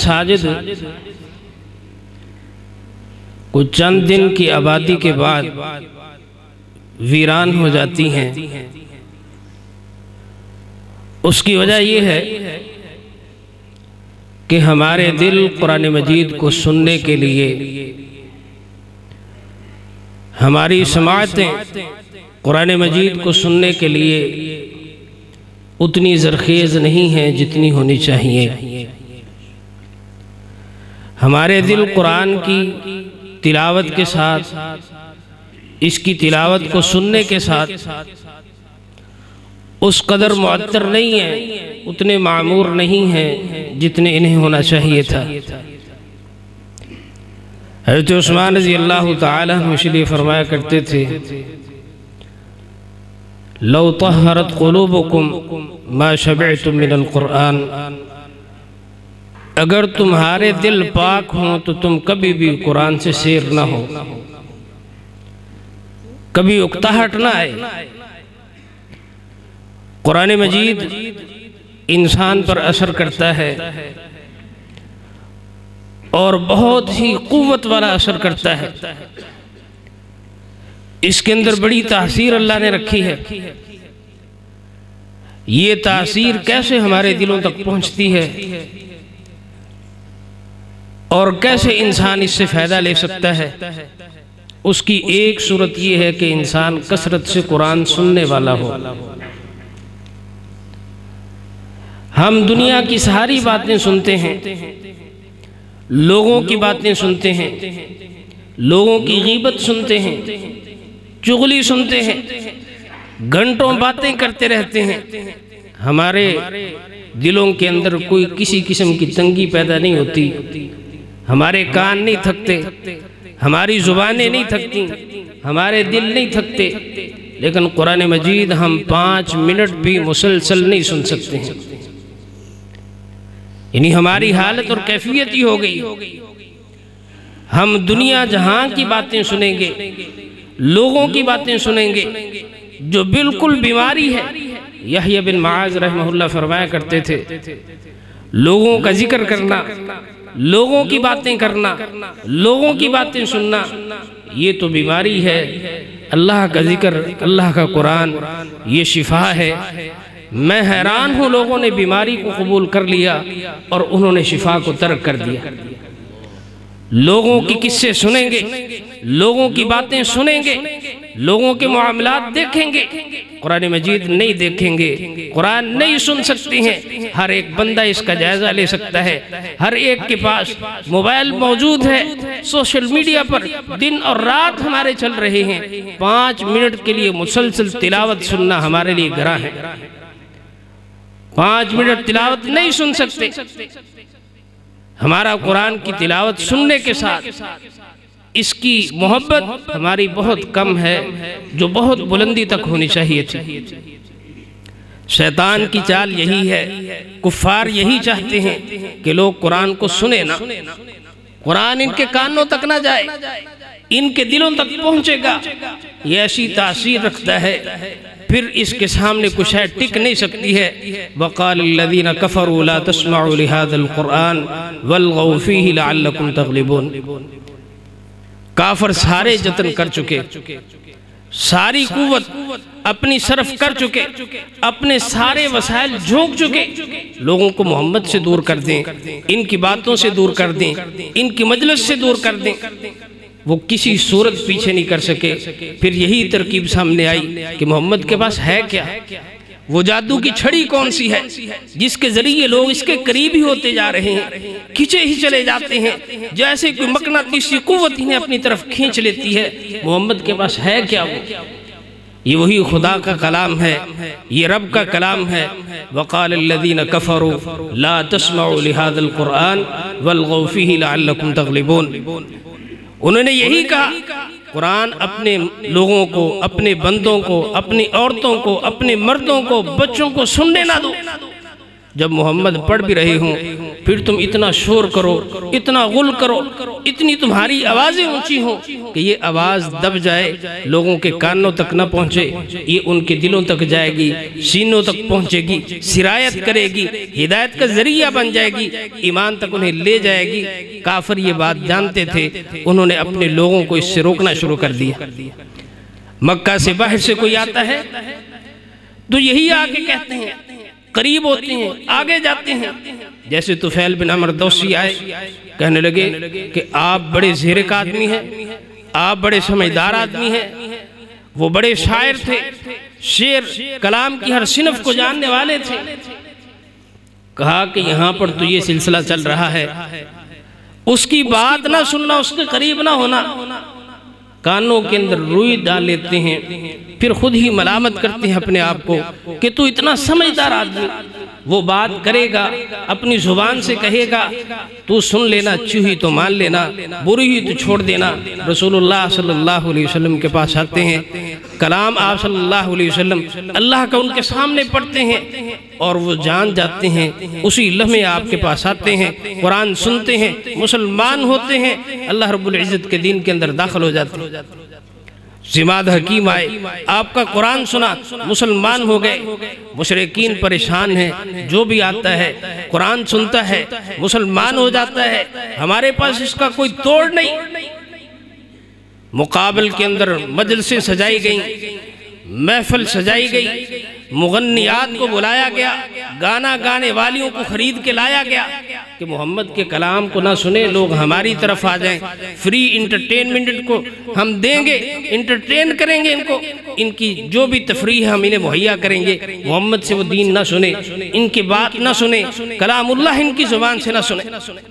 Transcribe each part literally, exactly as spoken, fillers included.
مساجد کچھ چند دن کی آبادی کے بعد ویران ہو جاتی ہیں، اس کی وجہ یہ ہے کہ ہمارے دل قرآن مجید کو سننے کے لیے، ہماری سماعتیں قرآن مجید کو سننے کے لیے اتنی زرخیز نہیں ہیں جتنی ہونی چاہیے۔ ہمارے دل قرآن کی تلاوت کے ساتھ، اس کی تلاوت کو سننے کے ساتھ اس قدر معطر نہیں ہیں، اتنے معمور نہیں ہیں جتنے انہیں ہونا چاہیے تھا۔ حضرت عثمان رضی اللہ تعالیٰ عنہ اس لیے فرمایا کرتے تھے، لو طہرت قلوبکم ما شبعتم من القرآن، اگر تمہارے دل پاک ہوں تو تم کبھی بھی قرآن سے سیر نہ ہو، کبھی اکتاہٹ نہ آئے۔ قرآن مجید انسان پر اثر کرتا ہے اور بہت ہی قوت والا اثر کرتا ہے، اس کے اندر بڑی تاثیر اللہ نے رکھی ہے۔ یہ تاثیر کیسے ہمارے دلوں تک پہنچتی ہے اور کیسے انسان اس سے فائدہ لے سکتا ہے، اس کی ایک صورت یہ ہے کہ انسان کثرت سے قرآن سننے والا ہو۔ ہم دنیا کی ساری باتیں سنتے ہیں، لوگوں کی باتیں سنتے ہیں، لوگوں کی غیبت سنتے ہیں، چغلی سنتے ہیں، گھنٹوں باتیں کرتے رہتے ہیں، ہمارے دلوں کے اندر کوئی کسی قسم کی تنگی پیدا نہیں ہوتی، ہمارے کان نہیں تھکتے، ہماری زبانیں نہیں تھکتی، ہمارے دل نہیں تھکتے، لیکن قرآن مجید ہم پانچ منٹ بھی مسلسل نہیں سن سکتے ہیں۔ یعنی ہماری حالت اور کیفیت ہی ہو گئی، ہم دنیا جہاں کی باتیں سنیں گے، لوگوں کی باتیں سنیں گے جو بالکل بیماری ہے۔ یحییٰ بن معاذ رحمہ اللہ فرمایا کرتے تھے، لوگوں کا ذکر کرنا، لوگوں کی باتیں کرنا، لوگوں کی باتیں سننا، یہ تو بیماری ہے۔ اللہ کا ذکر، اللہ کا قرآن یہ شفا ہے۔ میں حیران ہوں، لوگوں نے بیماری کو قبول کر لیا اور انہوں نے شفا کو ترک کر دیا۔ لوگوں کی قصے سنیں گے، لوگوں کی باتیں سنیں گے، لوگوں کے معاملات دیکھیں گے، قرآن مجید نہیں دیکھیں گے، قرآن نہیں سن سکتے ہیں۔ ہر ایک بندہ اس کا جائزہ لے سکتا ہے، ہر ایک کے پاس موبائل موجود ہے، سوشل میڈیا پر دن اور رات ہمارے چل رہے ہیں۔ پانچ منٹ کے لیے مسلسل تلاوت سننا ہمارے لیے گراں ہے، پانچ منٹ تلاوت نہیں سن سکتے۔ ہمارا قرآن کی تلاوت سننے کے ساتھ اس کی محبت ہماری بہت کم ہے، جو بہت بلندی تک ہونی چاہیے تھی۔ شیطان کی چال یہی ہے، کفار یہی چاہتے ہیں کہ لوگ قرآن کو سنیں نہ، قرآن ان کے کانوں تک نہ جائے، ان کے دلوں تک پہنچے گا، یہ ایسی تاثیر رکھتا ہے، پھر اس کے سامنے کچھ ہے ٹک نہیں سکتی ہے۔ وَقَالَ الَّذِينَ كَفَرُوا لَا تَسْمَعُوا لِهَذَا الْقُرْآنِ وَالْغَوْا فِيهِ لَعَلَّكُمْ تَغْلِبُونَ۔ کافر سارے جتن کر چکے، ساری قوت اپنی صرف کر چکے، اپنے سارے وسائل جھونک چکے، لوگوں کو محمد سے دور کر دیں، ان کی باتوں سے دور کر دیں، ان کی مجلس سے دور کر دیں، وہ کسی صورت پیچھے نہیں کر سکے۔ پھر یہی ترکیب سامنے آئی کہ محمد کے پاس ہے کیا؟ وہ جادو کی چھڑی کون سی ہے جس کے ذریعے لوگ اس کے قریب ہی ہوتے جا رہے ہیں، کھچے ہی چلے جاتے ہیں، جیسے کوئی مقناطیسی قوت انہیں اپنی طرف کھینچ لیتی ہے۔ محمد کے پاس ہے کیا؟ وہ یہ وہی خدا کا کلام ہے، یہ رب کا کلام ہے۔ وَقَالَ الَّذِينَ كَفَرُوا لَا تَسْمَعُوا لِهَذَا الْقُرْآنِ وَالْغَوْا فِيهِ لَعَلَّكُمْ تَغْلِبُونَ۔ انہوں نے یہی کہا، قرآن اپنے لوگوں کو، اپنے بندوں کو، اپنی عورتوں کو، اپنے مردوں کو، بچوں کو سننے نہ دو۔ جب محمد پڑھ بھی رہے ہوں پھر تم اتنا شور کرو، اتنا غل کرو، اتنی تمہاری آوازیں اونچی ہوں کہ یہ آواز دب جائے، لوگوں کے کانوں تک نہ پہنچے، یہ ان کے دلوں تک جائے گی، سینوں تک پہنچے گی، سرایت کرے گی، ہدایت کا ذریعہ بن جائے گی، ایمان تک انہیں لے جائے گی۔ کافر یہ بات جانتے تھے، انہوں نے اپنے لوگوں کو اس سے روکنا شروع کر دیا۔ مکہ سے باہر سے کوئی آتا ہے تو یہی آگے کہتے ہیں، قریب ہوتے ہیں، آگے جاتے ہیں۔ جیسے طفیل بن عمر دوسی آئے، کہنے لگے کہ آپ بڑے زیرک آدمی ہیں، آپ بڑے سمجھدار آدمی ہیں۔ وہ بڑے شاعر تھے، شعر کلام کی ہر صنف کو جاننے والے تھے۔ کہا کہ یہاں پر تو یہ سلسلہ چل رہا ہے، اس کی بات نہ سننا، اس کے قریب نہ ہونا۔ کانوں کے اندر روئی ڈال لیتے ہیں، پھر خود ہی ملامت کرتے ہیں اپنے آپ کو کہ تو اتنا سمجھدار آدمی، وہ بات کرے گا، اپنی زبان سے کہے گا، تو سن لینا، اچھی ہوئی تو مان لینا، بری ہوئی تو چھوڑ دینا۔ رسول اللہ صلی اللہ علیہ وسلم کے پاس آتے ہیں، کلام آپ صلی اللہ علیہ وسلم اللہ کا ان کے سامنے پڑھتے ہیں، اور وہ جان جاتے ہیں۔ اسی لمحے آپ کے پاس آتے ہیں، قرآن سنتے ہیں، مسلمان ہوتے ہیں، اللہ رب العزت کے دین کے اندر داخل ہو جاتے ہیں۔ زماد حکیم آئے، آپ کا قرآن سنا، مسلمان ہو گئے۔ مشرکین پریشان ہیں، جو بھی آتا ہے قرآن سنتا ہے مسلمان ہو جاتا ہے، ہمارے پاس اس کا کوئی توڑ نہیں۔ مقابل کے اندر مجلسیں سجائی گئیں، محفل سجائی گئی، مغنیات کو بلایا گیا، گانا گانے والیوں کو خرید کے لایا گیا کہ محمد کے کلام کو نہ سنے، لوگ ہماری طرف آ جائیں، فری انٹرٹینمنٹ کو ہم دیں گے، انٹرٹین کریں گے ان کو، ان کی جو بھی تفریح ہم انہیں مہیا کریں گے۔ محمد سے وہ دین نہ سنے، ان کی بات نہ سنے، کلام اللہ ان کی زبان سے نہ سنے۔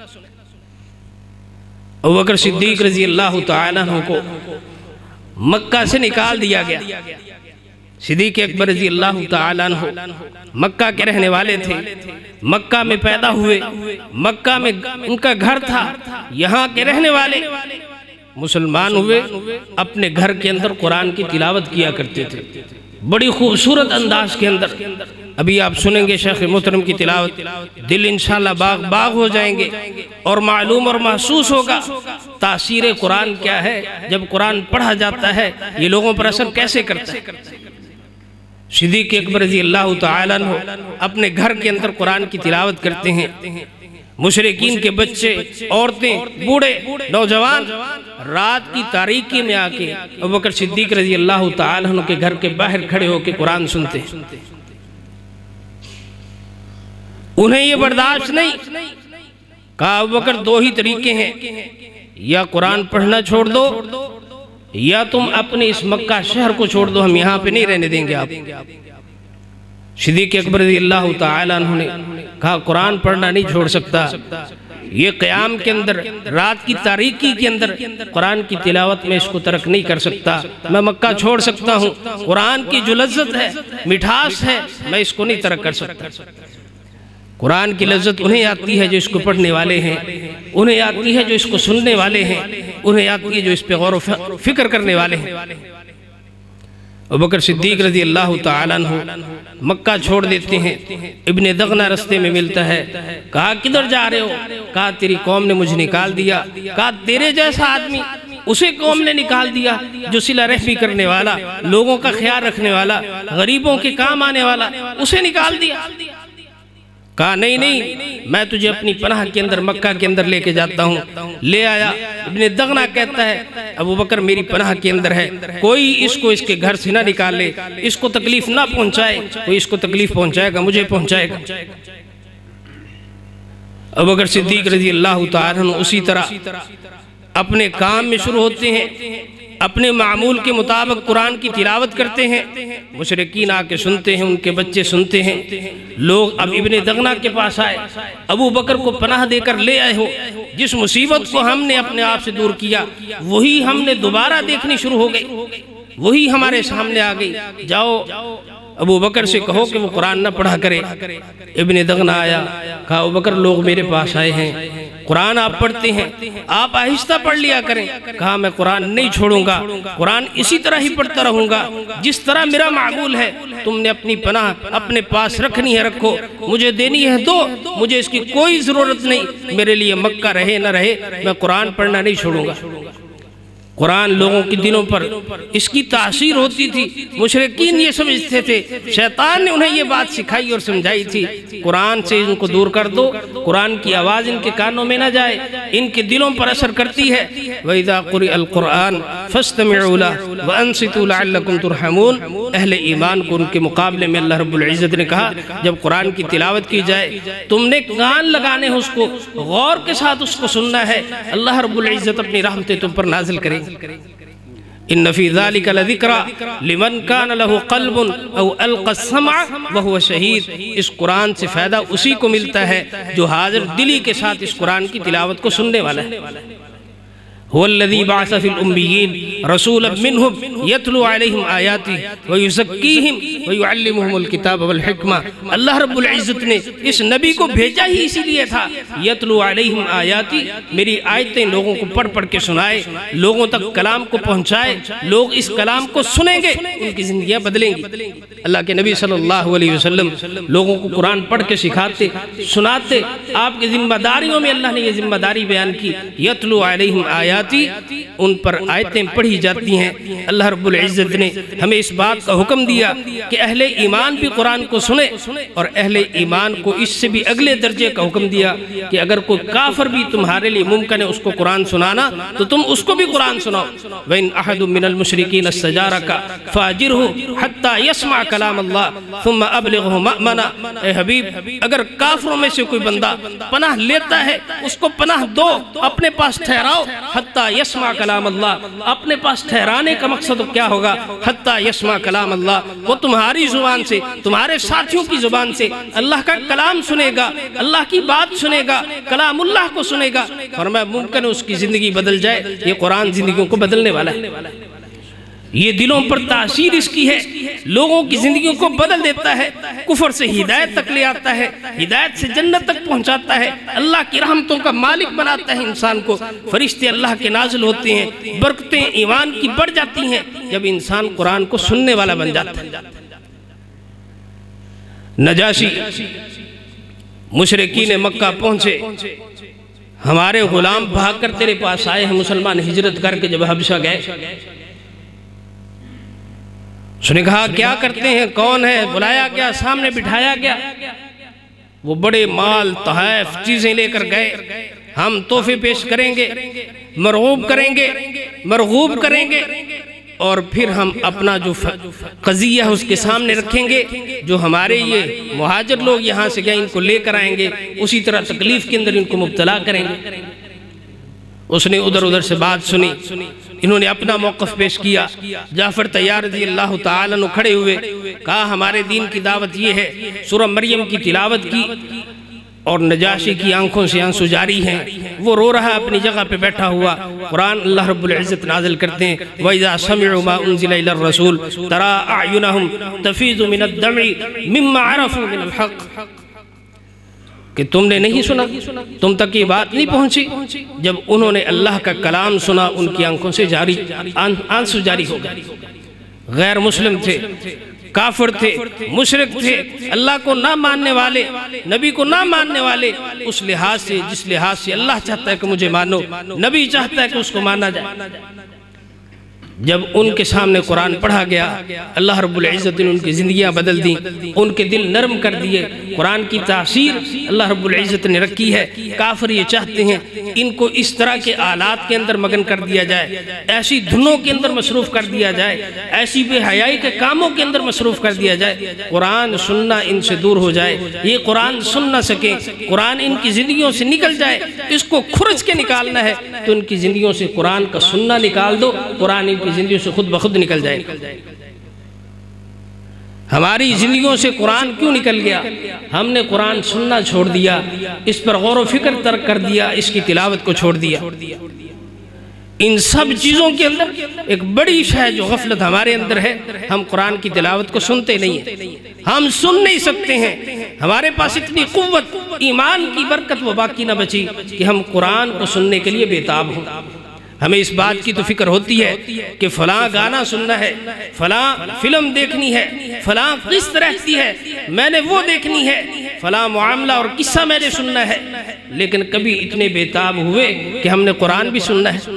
ابوبکر صدیق رضی اللہ تعالیٰ عنہ کو مکہ سے نکال دیا گیا۔ صدیق اکبر رضی اللہ تعالیٰ عنہ مکہ کے رہنے والے تھے، مکہ میں پیدا ہوئے، مکہ میں ان کا گھر تھا، یہاں کے رہنے والے مسلمان ہوئے، اپنے گھر کے اندر قرآن کی تلاوت کیا کرتے تھے، بڑی خوبصورت انداز کے اندر۔ ابھی آپ سنیں گے شیخ محترم کی تلاوت، دل انشاءاللہ باغ باغ ہو جائیں گے، اور معلوم اور محسوس ہوگا تاثیر قرآن کیا ہے۔ جب قرآن پڑھا جاتا ہے یہ لوگوں پر اثر کیسے کرتا ہے۔ صدیق اکبر رضی اللہ تعالیٰ عنہ اپنے گھر کے اندر قرآن کی تلاوت کرتے ہیں، مشرکین کے بچے، عورتیں، بوڑھے، نوجوان رات کی تاریکی میں آ کے ابوبکر صدیق رضی اللہ تعالیٰ عنہ کے گھر کے باہر کھڑے ہو کے قرآن سنتے ہیں۔ انہیں یہ برداشت نہیں، کہا ابوبکر دو ہی طریقے ہیں، یا قرآن پڑھنا چھوڑ دو، یا تم اپنے اس مکہ شہر کو چھوڑ دو، ہم یہاں پہ نہیں رہنے دیں گے آپ۔ صدیق اکبر رضی اللہ تعالیٰ عنہ نے کہا قرآن پڑھنا نہیں چھوڑ سکتا، یہ قیام کے اندر، رات کی تاریکی کے اندر قرآن کی تلاوت میں اس کو ترک نہیں کر سکتا، میں مکہ چھوڑ سکتا ہوں، قرآن کی جو لذت ہے، مٹھاس ہے، میں اس کو نہیں ترک کر سکتا۔ قرآن کی لذت انہیں آتی ہے جو اس کو پڑھنے والے ہیں، انہیں آتی ہے جو اس کو سننے والے ہیں، انہیں آتی ہے جو اس پہ غور و فکر کرنے والے ہیں۔ ابوبکر صدیق رضی اللہ تعالیٰ عنہ مکہ چھوڑ دیتے ہیں، ابن دغنہ رستے میں ملتا ہے، کہا کدھر جا رہے ہو؟ کہا تیری قوم نے مجھے نکال دیا۔ کہا تیرے جیسا آدمی اسے قوم نے نکال دیا جو صلہ رحمی کرنے والا، لوگوں کا خیال رکھنے والا، غریبوں کے کام آنے والا، اسے نکال دیا۔ کہا نہیں نہیں، میں تجھے اپنی پناہ کے اندر مکہ کے اندر لے کے جاتا ہوں۔ لے آیا، ابن دغنہ کہتا ہے ابوبکر میری پناہ کے اندر ہے، کوئی اس کو اس کے گھر سے نہ نکال لے، اس کو تکلیف نہ پہنچائے، کوئی اس کو تکلیف پہنچائے گا مجھے پہنچائے گا۔ ابوبکر صدیق رضی اللہ تعالیٰ عنہ اسی طرح اپنے کام میں شروع ہوتے ہیں، اپنے معمول کے مطابق قرآن کی تلاوت کرتے ہیں، مشرکین آ کے سنتے ہیں، ان کے بچے سنتے ہیں۔ لوگ اب ابن دغنہ کے پاس آئے، ابو بکر کو پناہ دے کر لے آئے ہو، جس مصیبت کو ہم نے اپنے آپ سے دور کیا وہی ہم نے دوبارہ دیکھنی شروع ہو گئی، وہی ہمارے سامنے آ گئی، جاؤ ابو بکر سے کہو کہ وہ قرآن نہ پڑھا کرے۔ ابن دغنہ آیا، کہا ابو بکر لوگ میرے پاس آئے ہیں، قرآن آپ پڑھتے ہیں، آپ آہستہ پڑھ لیا کریں۔ کہا میں قرآن نہیں چھوڑوں گا، قرآن اسی طرح ہی پڑھتا رہوں گا جس طرح میرا معمول ہے۔ تم نے اپنی پناہ اپنے پاس رکھنی ہے رکھو، مجھے دینی ہے دو، مجھے اس کی کوئی ضرورت نہیں، میرے لیے مکہ رہے نہ رہے میں قرآن پڑھنا نہیں چھوڑوں گا۔ قرآن لوگوں کے دلوں پر اس کی تاثیر ہوتی تھی۔ مشرکین یہ سمجھتے تھے، شیطان نے انہیں یہ بات سکھائی اور سمجھائی تھی، قرآن سے ان کو دور کر دو، قرآن کی آواز ان کے کانوں میں نہ جائے، ان کے دلوں پر اثر کرتی ہے۔ وَإِذَا قُرِئَ الْقُرْآنِ فَاسْتَمِعُوا لَهُ وَأَنصِتُوا لَعَلَّكُمْ تُرْحَمُونَ۔ اہل ایمان کو ان کے مقابلے میں اللہ رب العزت نے کہا جب قرآن کی تلاوت کی جائے تم نے کان لگانے ہیں، اس کو غور کے ساتھ اس کو سننا ہے، اللہ رب العزت اپنی رحمتیں تم پر نازل کریں۔ ان فی ذالک لذکری لمن کان لہ قلب او القى السمع وهو شہید۔ اس قرآن سے فائدہ اسی کو ملتا ہے جو حاضر دلی کے ساتھ اس قرآن کی تلاوت کو سننے والا ہے۔ هو الذي بعث في الأميين رسولا منهم يتلو عليهم آياته ويزكيهم ويعلمهم الكتاب والحكمة۔ اللہ رب العزت نے اس نبی کو بھیجا ہی اسی لیے تھا، یتلو علیہم آیاتی، میری آیتیں لوگوں کو پڑھ پڑھ کے سنائے، لوگوں تک کلام کو پہنچائے، لوگ اس کلام کو سنیں گے ان کی زندگیاں بدلیں گی۔ اللہ کے نبی صلی اللہ علیہ وسلم لوگوں کو قرآن پڑھ کے سکھاتے سناتے، آپ کی ذمہ داریوں میں اللہ نے یہ ذمہ داری بیان کی، یتلو علیہم آیاتی، ان پر آیتیں پڑھی جاتی ہیں۔ اللہ رب العزت نے ہمیں اس بات کا حکم دیا کہ اہل ایمان بھی قرآن کو سنے، اور اہل ایمان کو اس سے بھی اگلے درجے کا حکم دیا کہ اگر کوئی کافر بھی تمہارے لیے ممکن ہے اس کو قرآن سنانا تو تم اس کو بھی قرآن سناؤ۔ وَإِنْ أَحَدٌ مِّنَ الْمُشْرِكِينَ اسْتَجَارَكَ فَأَجِرْهُ حَتَّى يَسْمَعَ كَلَامَ اللَّهِ ثُمَّ أَبْلِغْهُ مَأْمَنًا۔ اے حبیب، اگر کافروں میں سے کوئی بندہ پناہ لیتا ہے اس کو پناہ دو، اپنے پاس ٹھہراؤ، حتیٰ یسمع کلام اللہ۔ اپنے پاس ٹھہرانے کا مقصد کیا ہوگا؟ حتیٰ یسمع کلام اللہ، وہ تمہاری زبان سے، تمہارے ساتھیوں کی زبان سے اللہ کا کلام سنے گا، اللہ کی بات سنے گا، کلام اللہ کو سنے گا، فرمایا ممکن ہے اس کی زندگی بدل جائے۔ یہ قرآن زندگیوں کو بدلنے والا ہے، یہ دلوں پر تاثیر اس کی ہے، لوگوں کی زندگیوں کو بدل دیتا ہے، کفر سے ہدایت تک لے آتا ہے، ہدایت سے جنت تک پہنچاتا ہے، اللہ کی رحمتوں کا مالک بناتا ہے انسان کو، فرشتے اللہ کے نازل ہوتے ہیں، برکتیں ایمان کی بڑھ جاتی ہیں جب انسان قرآن کو سننے والا بن جاتا ہے۔ نجاشی مشرکین مکہ پہنچے، ہمارے غلام بھاگ کر تیرے پاس آئے ہیں، مسلمان ہجرت کر کے جب حبشہ گئے، اس نے کہا کیا کرتے ہیں، کون ہے، بلایا گیا، سامنے بٹھایا گیا، وہ بڑے مال تحائف چیزیں لے کر گئے، ہم تحفے پیش کریں گے، مرغوب کریں گے مرغوب کریں گے اور پھر ہم اپنا جو قضیہ ہے اس کے سامنے رکھیں گے، جو ہمارے یہ مہاجر لوگ یہاں سے گئے ان کو لے کر آئیں گے، اسی طرح تکلیف کے اندر ان کو مبتلا کریں گے۔ اس نے ادھر ادھر سے بات سنی، انہوں نے اپنا موقف پیش کیا، جعفر طیار رضی اللہ تعالیٰ عنہ کھڑے ہوئے، کہا ہمارے دین کی دعوت یہ ہے، سورہ مریم کی تلاوت کی، اور نجاشی کی آنکھوں سے آنسو جاری ہیں، وہ رو رہا اپنی جگہ پہ بیٹھا ہوا۔ قرآن اللہ رب العزت نازل کرتے ہیں وَإِذَا سَمِعُوا مَا أُنزِلَ إِلَى الرَّسُولِ تَرَىٰ أَعْيُنَهُمْ تَفِيضُ مِنَ الدَّمْعِ مِمَّا عَرَفُوا مِنَ الْحَقِّ، کہ تم نے نہیں سنا، تم تک یہ بات نہیں پہنچی، جب انہوں نے اللہ کا کلام سنا ان کی آنکھوں سے جاری آنسو جاری ہو گئے۔ غیر مسلم تھے، کافر تھے، مشرک تھے، اللہ کو نہ ماننے والے، نبی کو نہ ماننے والے، اس لحاظ سے جس لحاظ سے اللہ چاہتا ہے کہ مجھے مانو، نبی چاہتا ہے کہ اس کو مانا جائے۔ جب ان کے سامنے قرآن پڑھا گیا، اللہ رب العزت نے ان کی زندگیاں بدل دیں، ان کے دل نرم کر دیے۔ قرآن کی تاثیر اللہ رب العزت نے رکھی ہے۔ کافر یہ چاہتے ہیں ان کو اس طرح کے آلات کے اندر مگن کر دیا جائے، ایسی دھنوں کے اندر مصروف کر دیا جائے، ایسی بے حیائی کے کاموں کے اندر مصروف کر دیا جائے، قرآن سننا ان سے دور ہو جائے، یہ قرآن سن نہ سکیں، قرآن ان کی زندگیوں سے نکل جائے۔ اس کو کھرچ کے نکالنا ہے تو ان کی زندگیوں سے قرآن کا سننا نکال دو، قرآن ان کی زندگیوں سے خود بخود نکل جائے۔ ہماری زندگیوں سے قرآن کیوں نکل گیا؟ ہم نے قرآن سننا چھوڑ دیا، اس پر غور و فکر ترک کر دیا، اس کی تلاوت کو چھوڑ دیا۔ ان سب چیزوں کے اندر ایک بڑی شے جو غفلت ہمارے اندر ہے، ہم قرآن کی تلاوت کو سنتے نہیں ہیں، ہم سن نہیں سکتے ہیں، ہمارے پاس اتنی قوت ایمان کی برکت وہ باقی نہ بچی کہ ہم قرآن کو سننے کے لیے بےتاب ہوں۔ ہمیں اس بات کی تو فکر ہوتی ہے کہ فلاں گانا سننا ہے، فلاں فلم دیکھنی ہے، فلاں قسط رہتی ہے، میں نے وہ دیکھنی ہے، فلاں معاملہ اور قصہ میں نے سننا ہے، لیکن کبھی اتنے بےتاب ہوئے کہ ہم نے قرآن بھی سننا ہے؟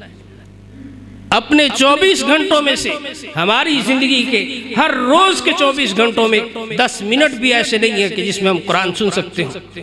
اپنے چوبیس گھنٹوں میں سے ہماری زندگی کے ہر روز کے چوبیس گھنٹوں میں دس منٹ بھی ایسے نہیں ہے کہ جس میں ہم قرآن سن سکتے ہیں۔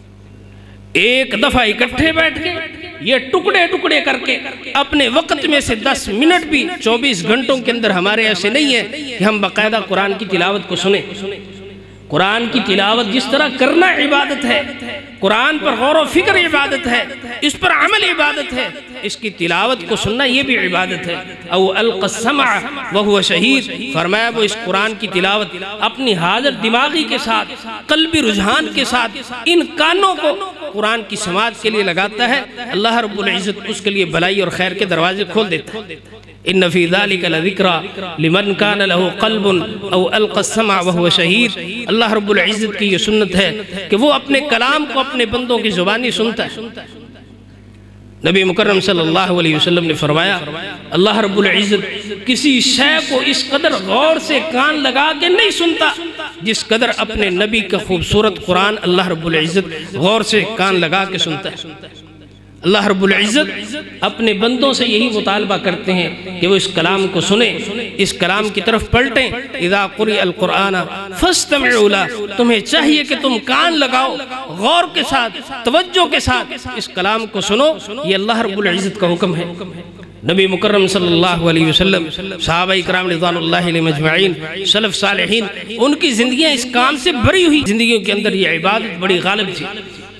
ایک دفعہ اکٹھے بیٹھ کے یہ ٹکڑے ٹکڑے کر کے اپنے وقت میں سے دس منٹ بھی چوبیس گھنٹوں کے اندر ہمارے ایسے نہیں ہے کہ ہم باقاعدہ قرآن کی تلاوت کو سنیں۔ قرآن کی تلاوت جس طرح کرنا عبادت ہے، قرآن پر غور و فکر عبادت ہے، اس پر عمل عبادت ہے، اس کی تلاوت کو سننا یہ بھی عبادت ہے۔ او القى السمع وهو شہید، فرمایا وہ اس قرآن کی تلاوت اپنی حاضر دماغی کے ساتھ، قلبی رجحان کے ساتھ ان کانوں کو قرآن کی سماعت کے لیے لگاتا ہے، اللہ رب العزت اس کے لیے بھلائی اور خیر کے دروازے کھول دیتا ہے۔ ان فی ذلک لذکری لمن کان له قلب او القى السمع وهو شہید۔ اللہ رب العزت کی یہ سنت ہے کہ وہ اپنے کلام کو اپنے بندوں کی زبانی سنتا ہے۔ نبی مکرم صلی اللہ علیہ وسلم نے فرمایا اللہ رب العزت کسی شے کو اس قدر غور سے کان لگا کے نہیں سنتا جس قدر اپنے نبی کا خوبصورت قرآن اللہ رب العزت غور سے کان لگا کے سنتا ہے۔ اللہ رب العزت اپنے بندوں سے یہی مطالبہ کرتے ہیں کہ وہ اس کلام کو سنیں، اس کلام کی طرف پلٹیں۔ اذا قرئ القرآن فاستمعوا له، تمہیں چاہیے کہ تم کان لگاؤ، غور کے ساتھ، توجہ کے ساتھ اس کلام کو سنو، یہ اللہ رب العزت کا حکم ہے۔ نبی مکرم صلی اللہ علیہ وسلم، صحابہ اکرام رضوان اللہ علیہ مجمعین، سلف صالحین، ان کی زندگیاں اس کام سے بھری ہوئی، زندگیوں کے اندر یہ عبادت بڑی غالب تھی۔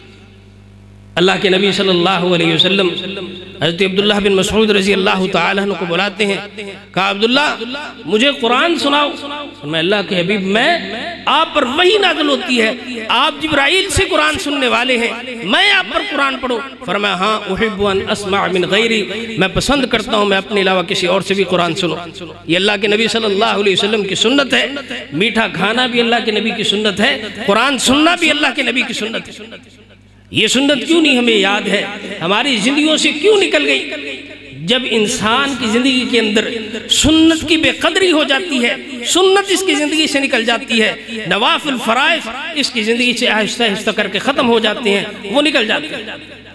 اللہ کے نبی صلی اللہ علیہ وسلم حضرت عبداللہ بن مسعود رضی اللہ تعالیٰ عنہ کو بلاتے ہیں، کہا عبداللہ مجھے قرآن سناؤ۔ فرمایا اللہ کے حبیب میں آپ پر وحی نازل ہوتی ہے، آپ جبرائیل سے قرآن سننے والے ہیں، میں آپ پر قرآن پڑھوں؟ فرمایا ہاں احب ان اسمع من غیری، میں پسند کرتا ہوں میں اپنے علاوہ کسی اور سے بھی قرآن سنوں۔ یہ اللہ کے نبی صلی اللہ علیہ وسلم کی سنت ہے۔ میٹھا کھانا بھی اللہ کے نبی کی سنت ہے، قرآن سننا بھی اللہ کے نبی کی سنت ہے۔ یہ سنت کیوں نہیں ہمیں یاد ہے، ہماری زندگیوں سے کیوں نکل گئی؟ جب انسان کی زندگی کے اندر سنت کی بے قدری ہو جاتی ہے، سنت اس کی زندگی سے نکل جاتی ہے، نوافل فرائض اس کی زندگی سے آہستہ آہستہ کر کے ختم ہو جاتے ہیں، وہ نکل جاتے ہیں۔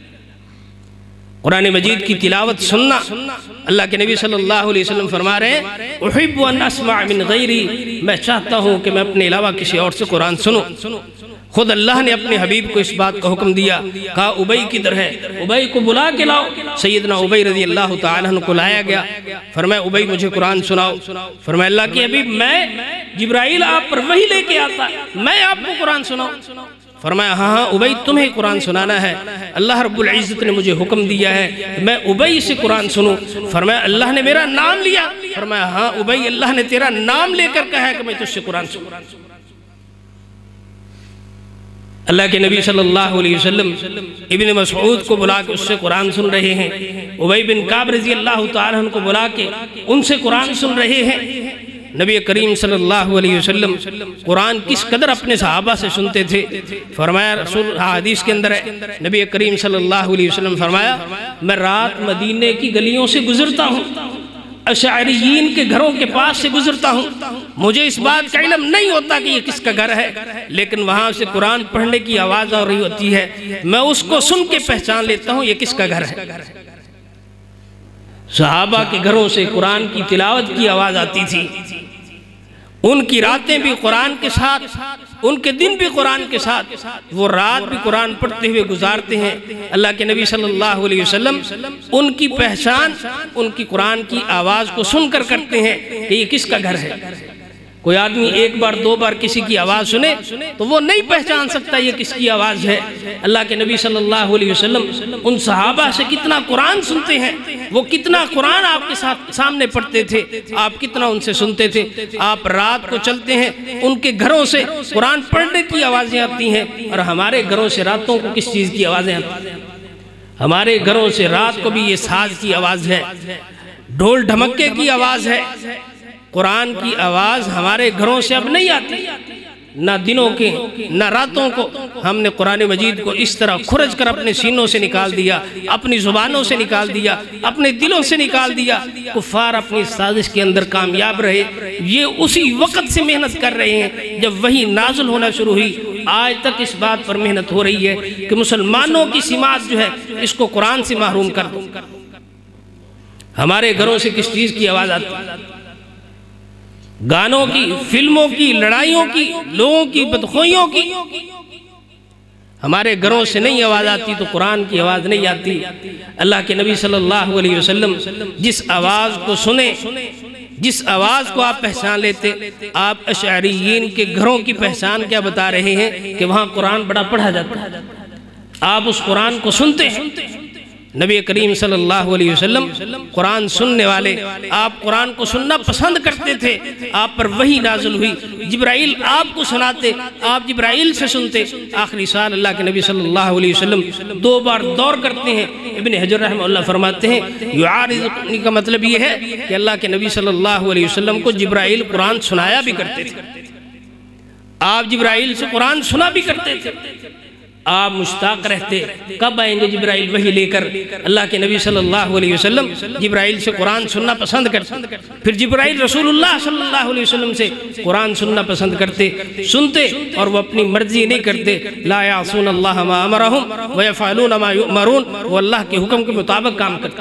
قرآن مجید کی تلاوت سننا، اللہ کے نبی صلی اللہ علیہ وسلم فرما رہے ہیں احب ان اسمع من غیری، میں چاہتا ہوں کہ میں اپنے علاوہ کسی اور سے قرآن سنوں۔ خود اللہ نے اپنے حبیب کو اس بات کا حکم دیا، کہا ابی کدھر ہے، ابی کو بلا کے لاؤ۔ سیدنا ابی رضی اللہ تعالیٰ عنہ کو لایا گیا، فرمایا ابی مجھے قرآن سناؤ۔ فرمایا اللہ کے حبیب میں جبرائیل آپ پر وحی لے کے آتا، میں آپ کو قرآن سناؤں؟ فرمایا ہاں ہاں ابی تمہیں قرآن سنانا ہے، اللہ رب العزت نے مجھے حکم دیا ہے میں ابی سے قرآن سنوں۔ فرمایا اللہ نے میرا نام لیا؟ فرمایا ہاں ابی اللہ نے تیرا نام لے کر کہا ہے کہ میں تجھ سے قرآن سنوں۔ اللہ کے نبی صلی اللہ علیہ وسلم ابن مسعود کو بلا کے اس سے قرآن سن رہے ہیں، ابی بن کعب رضی اللہ تعالیٰ عنہ کو بلا کے ان سے قرآن سن رہے ہیں۔ نبی کریم صلی اللہ علیہ وسلم قرآن کس قدر اپنے صحابہ سے سنتے تھے، فرمایا رسول حدیث کے اندر ہے نبی کریم صلی اللہ علیہ وسلم فرمایا میں رات مدینے کی گلیوں سے گزرتا ہوں، اشعریین کے گھروں کے پاس سے گزرتا ہوں، مجھے اس بات کا علم نہیں ہوتا کہ یہ کس کا گھر ہے، لیکن وہاں سے قرآن پڑھنے کی آواز آ رہی ہوتی ہے، میں اس کو سن کے پہچان لیتا ہوں یہ کس کا گھر ہے۔ صحابہ کے گھروں سے قرآن کی تلاوت کی آواز آتی تھی، ان کی راتیں بھی قرآن کے ساتھ، ان کے دن بھی قرآن کے ساتھ، وہ رات بھی قرآن پڑھتے ہوئے گزارتے ہیں۔ اللہ کے نبی صلی اللہ علیہ وسلم ان کی پہچان ان کی قرآن کی آواز کو سن کر کرتے ہیں کہ یہ کس کا گھر ہے۔ کوئی آدمی ایک بار دو بار کسی کی آواز سنے تو وہ نہیں پہچان سکتا یہ کس کی آواز ہے۔ اللہ کے نبی صلی اللہ علیہ وسلم ان صحابہ سے کتنا قرآن سنتے ہیں، وہ کتنا قرآن آپ کے ساتھ سامنے پڑھتے تھے، آپ کتنا ان سے سنتے تھے۔ آپ رات کو چلتے ہیں ان کے گھروں سے قرآن پڑھنے کی آوازیں آتی ہیں، اور ہمارے گھروں سے راتوں کو کس چیز کی آوازیں آتی ہیں؟ ہمارے گھروں سے رات کو بھی یہ ساز کی آواز ہے، ڈھول ڈھمکے کی آواز ہے، قرآن کی آواز ہمارے گھروں سے اب نہیں آتی۔ نہ دنوں کے نہ راتوں کو ہم نے قرآن مجید کو اس طرح کھرج کر اپنے سینوں سے نکال دیا، اپنی زبانوں سے نکال دیا، اپنے دلوں سے نکال دیا۔ کفار اپنی سازش کے اندر کامیاب رہے، یہ اسی وقت سے محنت کر رہے ہیں جب وحی نازل ہونا شروع ہوئی۔ آج تک اس بات پر محنت ہو رہی ہے کہ مسلمانوں کی سماعت جو ہے اس کو قرآن سے محروم کر دو۔ ہمارے گھروں سے کس چیز کی آواز آتی؟ گانوں کی، فلموں کی، لڑائیوں کی، لوگوں کی بدخوئیوں کی۔ ہمارے گھروں سے نہیں آواز آتی تو قرآن کی آواز نہیں آتی۔ اللہ کے نبی صلی اللہ علیہ وسلم جس آواز کو سنے، جس آواز کو آپ پہچان لیتے، آپ اشعریین کے گھروں کی پہچان کیا بتا رہے ہیں کہ وہاں قرآن بڑا پڑھا جاتا ہے، آپ اس قرآن کو سنتے ہیں۔ نبی کریم صلی اللہ علیہ وسلم قرآن سننے والے، آپ قرآن کو سننا پسند کرتے تھے، آپ پر وحی نازل ہوئی، جبرائیل آپ کو سناتے، آپ جبرائیل سے سنتے۔ آخری سال اللہ کے نبی صلی اللہ علیہ وسلم دو بار دور کرتے ہیں۔ ابن حجر رحمہ اللہ فرماتے ہیں یعارض کا مطلب یہ ہے کہ اللہ کے نبی صلی اللہ علیہ وسلم کو جبرائیل قرآن سنایا بھی کرتے تھے، آپ جبرائیل سے قرآن سنا بھی کرتے تھے۔ آپ مشتاق رہتے کب آئیں گے جبرائیل وحی لے کر۔ اللہ کے نبی صلی اللہ علیہ وسلم جبرائیل سے قرآن سننا پسند کرتے، پھر جبرائیل رسول اللہ صلی اللہ علیہ وسلم سے قرآن سننا پسند کرتے، سنتے اور وہ اپنی مرضی نہیں کرتے۔ لا یعصون اللہ ما امرہم ویفعلون ما یؤمرون، وہ اللہ کے حکم کے مطابق کام کرتے۔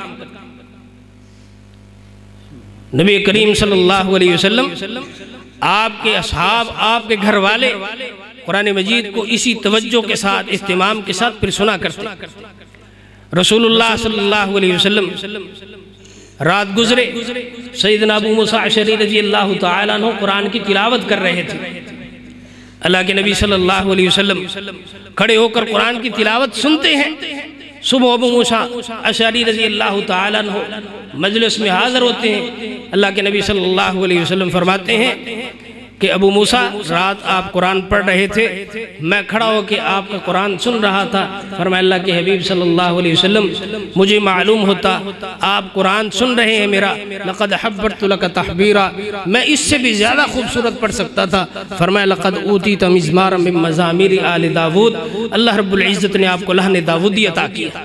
نبی کریم صلی اللہ علیہ وسلم، آپ کے اصحاب، آپ کے گھر والے قرآن مجید کو اسی توجہ کے ساتھ، اہتمام کے ساتھ پھر سنا کرتے۔ رسول اللہ صلی اللہ علیہ وسلم رات گزرے، سیدنا ابو موسیٰ اشعری رضی اللہ تعالیٰ عنہ قرآن کی تلاوت کر رہے تھے۔ اللہ کے نبی صلی اللہ علیہ وسلم کھڑے ہو کر قرآن کی تلاوت سنتے ہیں۔ صبح ابو موسیٰ اشعری رضی اللہ تعالیٰ عنہ مجلس میں حاضر ہوتے ہیں۔ اللہ کے نبی صلی اللہ علیہ وسلم فرماتے ہیں کہ ابو موسیٰ رات آپ قرآن پڑھ رہے تھے، میں کھڑا ہو کے آپ کا قرآن سن رہا تھا۔ فرمایا اللہ کے حبیب صلی اللہ علیہ وسلم مجھے معلوم ہوتا آپ قرآن سن رہے ہیں میرا، لقد حبرت لک تحبیرا، میں اس سے بھی زیادہ خوبصورت پڑھ سکتا تھا۔ فرمایا لقد اوتیت مزمارا من مزامیر آل داود، اللہ رب العزت نے آپ کو لحن داودی عطا کیا۔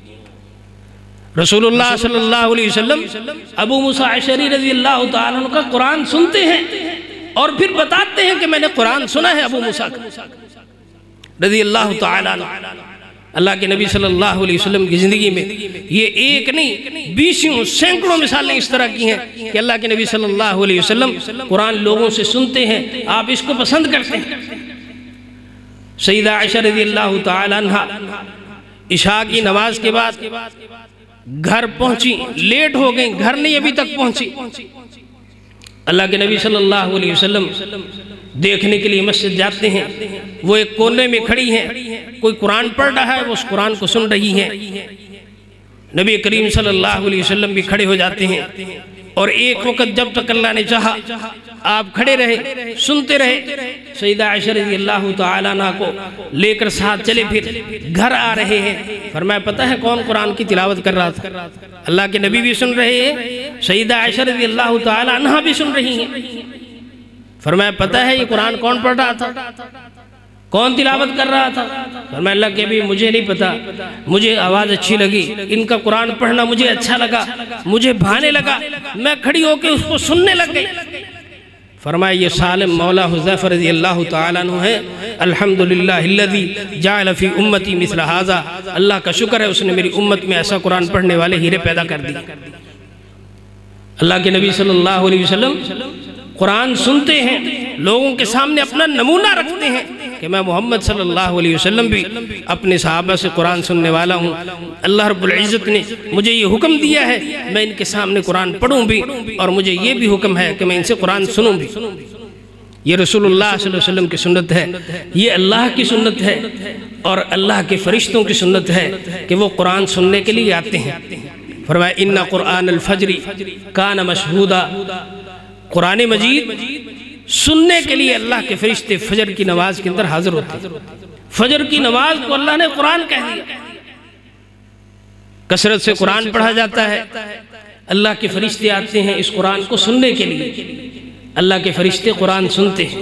رسول اللہ صلی اللہ علیہ وسلم ابو موسیٰ اشعری رضی اللہ تعالیٰ عنہ کا قرآن سنتے ہیں اور پھر بتاتے ہیں کہ میں نے قرآن سنا ہے ابو موسیٰ کا رضی اللہ تعالیٰ عنہ۔ اللہ کے نبی صلی اللہ علیہ وسلم کی زندگی میں یہ ایک نہیں بیسوں سینکڑوں مثالیں اس طرح کی ہیں کہ اللہ کے نبی صلی اللہ علیہ وسلم قرآن لوگوں سے سنتے ہیں، آپ اس کو پسند کرتے ہیں۔ سیدہ عائشہ رضی اللہ تعالیٰ عنہ عشاء کی نماز کے بعد گھر پہنچی، لیٹ ہو گئیں، گھر نہیں ابھی تک پہنچی۔ اللہ کے نبی صلی اللہ علیہ وسلم دیکھنے کے لیے مسجد جاتے ہیں، وہ ایک کونے میں کھڑی ہیں، کوئی قرآن پڑھ رہا ہے، وہ اس قرآن کو سن رہی ہیں۔ نبی کریم صلی اللہ علیہ وسلم بھی کھڑے ہو جاتے ہیں اور ایک وقت جب تک اللہ نے چاہا آپ کھڑے رہے، سنتے رہے۔ سیدہ عائشہ رضی اللہ تعالیٰ عنہ کو لے کر ساتھ چلے، پھر گھر آ رہے ہیں۔ فرمایا پتہ ہے کون قرآن کی تلاوت کر رہا تھا؟ اللہ کے نبی بھی سن رہے ہیں، سیدہ عائشہ رضی اللہ تعالیٰ عنہ بھی سن رہی ہیں۔ فرمایا پتہ ہے یہ قرآن کون پڑھ رہا تھا، کون تلاوت کر رہا تھا؟ فرمایا اللہ کے بھی مجھے نہیں پتا، مجھے آواز اچھی لگی، ان کا قرآن پڑھنا مجھے اچھا لگا، مجھے بھانے لگا، میں کھڑی ہو کے اس کو سننے لگ گئی۔ فرمایا یہ سالم مولا حذیفہ رضی اللہ تعالیٰ عنہ ہے۔ الحمدللہ الذی جعل فی امتی مثل ھذا، اللہ کا شکر ہے اس نے میری امت میں ایسا قرآن پڑھنے والے ہیرے پیدا کر دی۔ اللہ کے نبی صلی اللہ علیہ وسلم قرآن سنتے ہیں، لوگوں کے سامنے اپنا نمونہ رکھتے ہیں کہ میں محمد صلی اللہ علیہ وسلم بھی اپنے صحابہ سے قرآن سننے والا ہوں۔ اللہ رب العزت نے مجھے یہ حکم دیا ہے میں ان کے سامنے قرآن پڑھوں بھی، اور مجھے یہ بھی حکم ہے کہ میں ان سے قرآن سنوں بھی۔ یہ رسول اللہ صلی اللہ علیہ وسلم کی سنت ہے، یہ اللہ کی سنت ہے اور اللہ کے فرشتوں کی سنت ہے کہ وہ قرآن سننے کے لیے آتے ہیں۔ فرمایا ان قرآن الفجر کان مشہودا، قرآن مجید سننے کے لیے اللہ کے فرشتے فجر کی نماز کے اندر حاضر ہوتے ہیں۔ فجر کی نماز کو اللہ نے قرآن کہہ دیا۔ کثرت سے قرآن پڑھا جاتا ہے، اللہ کے فرشتے آتے ہیں اس قرآن کو سننے کے لیے، اللہ کے فرشتے قرآن سنتے ہیں۔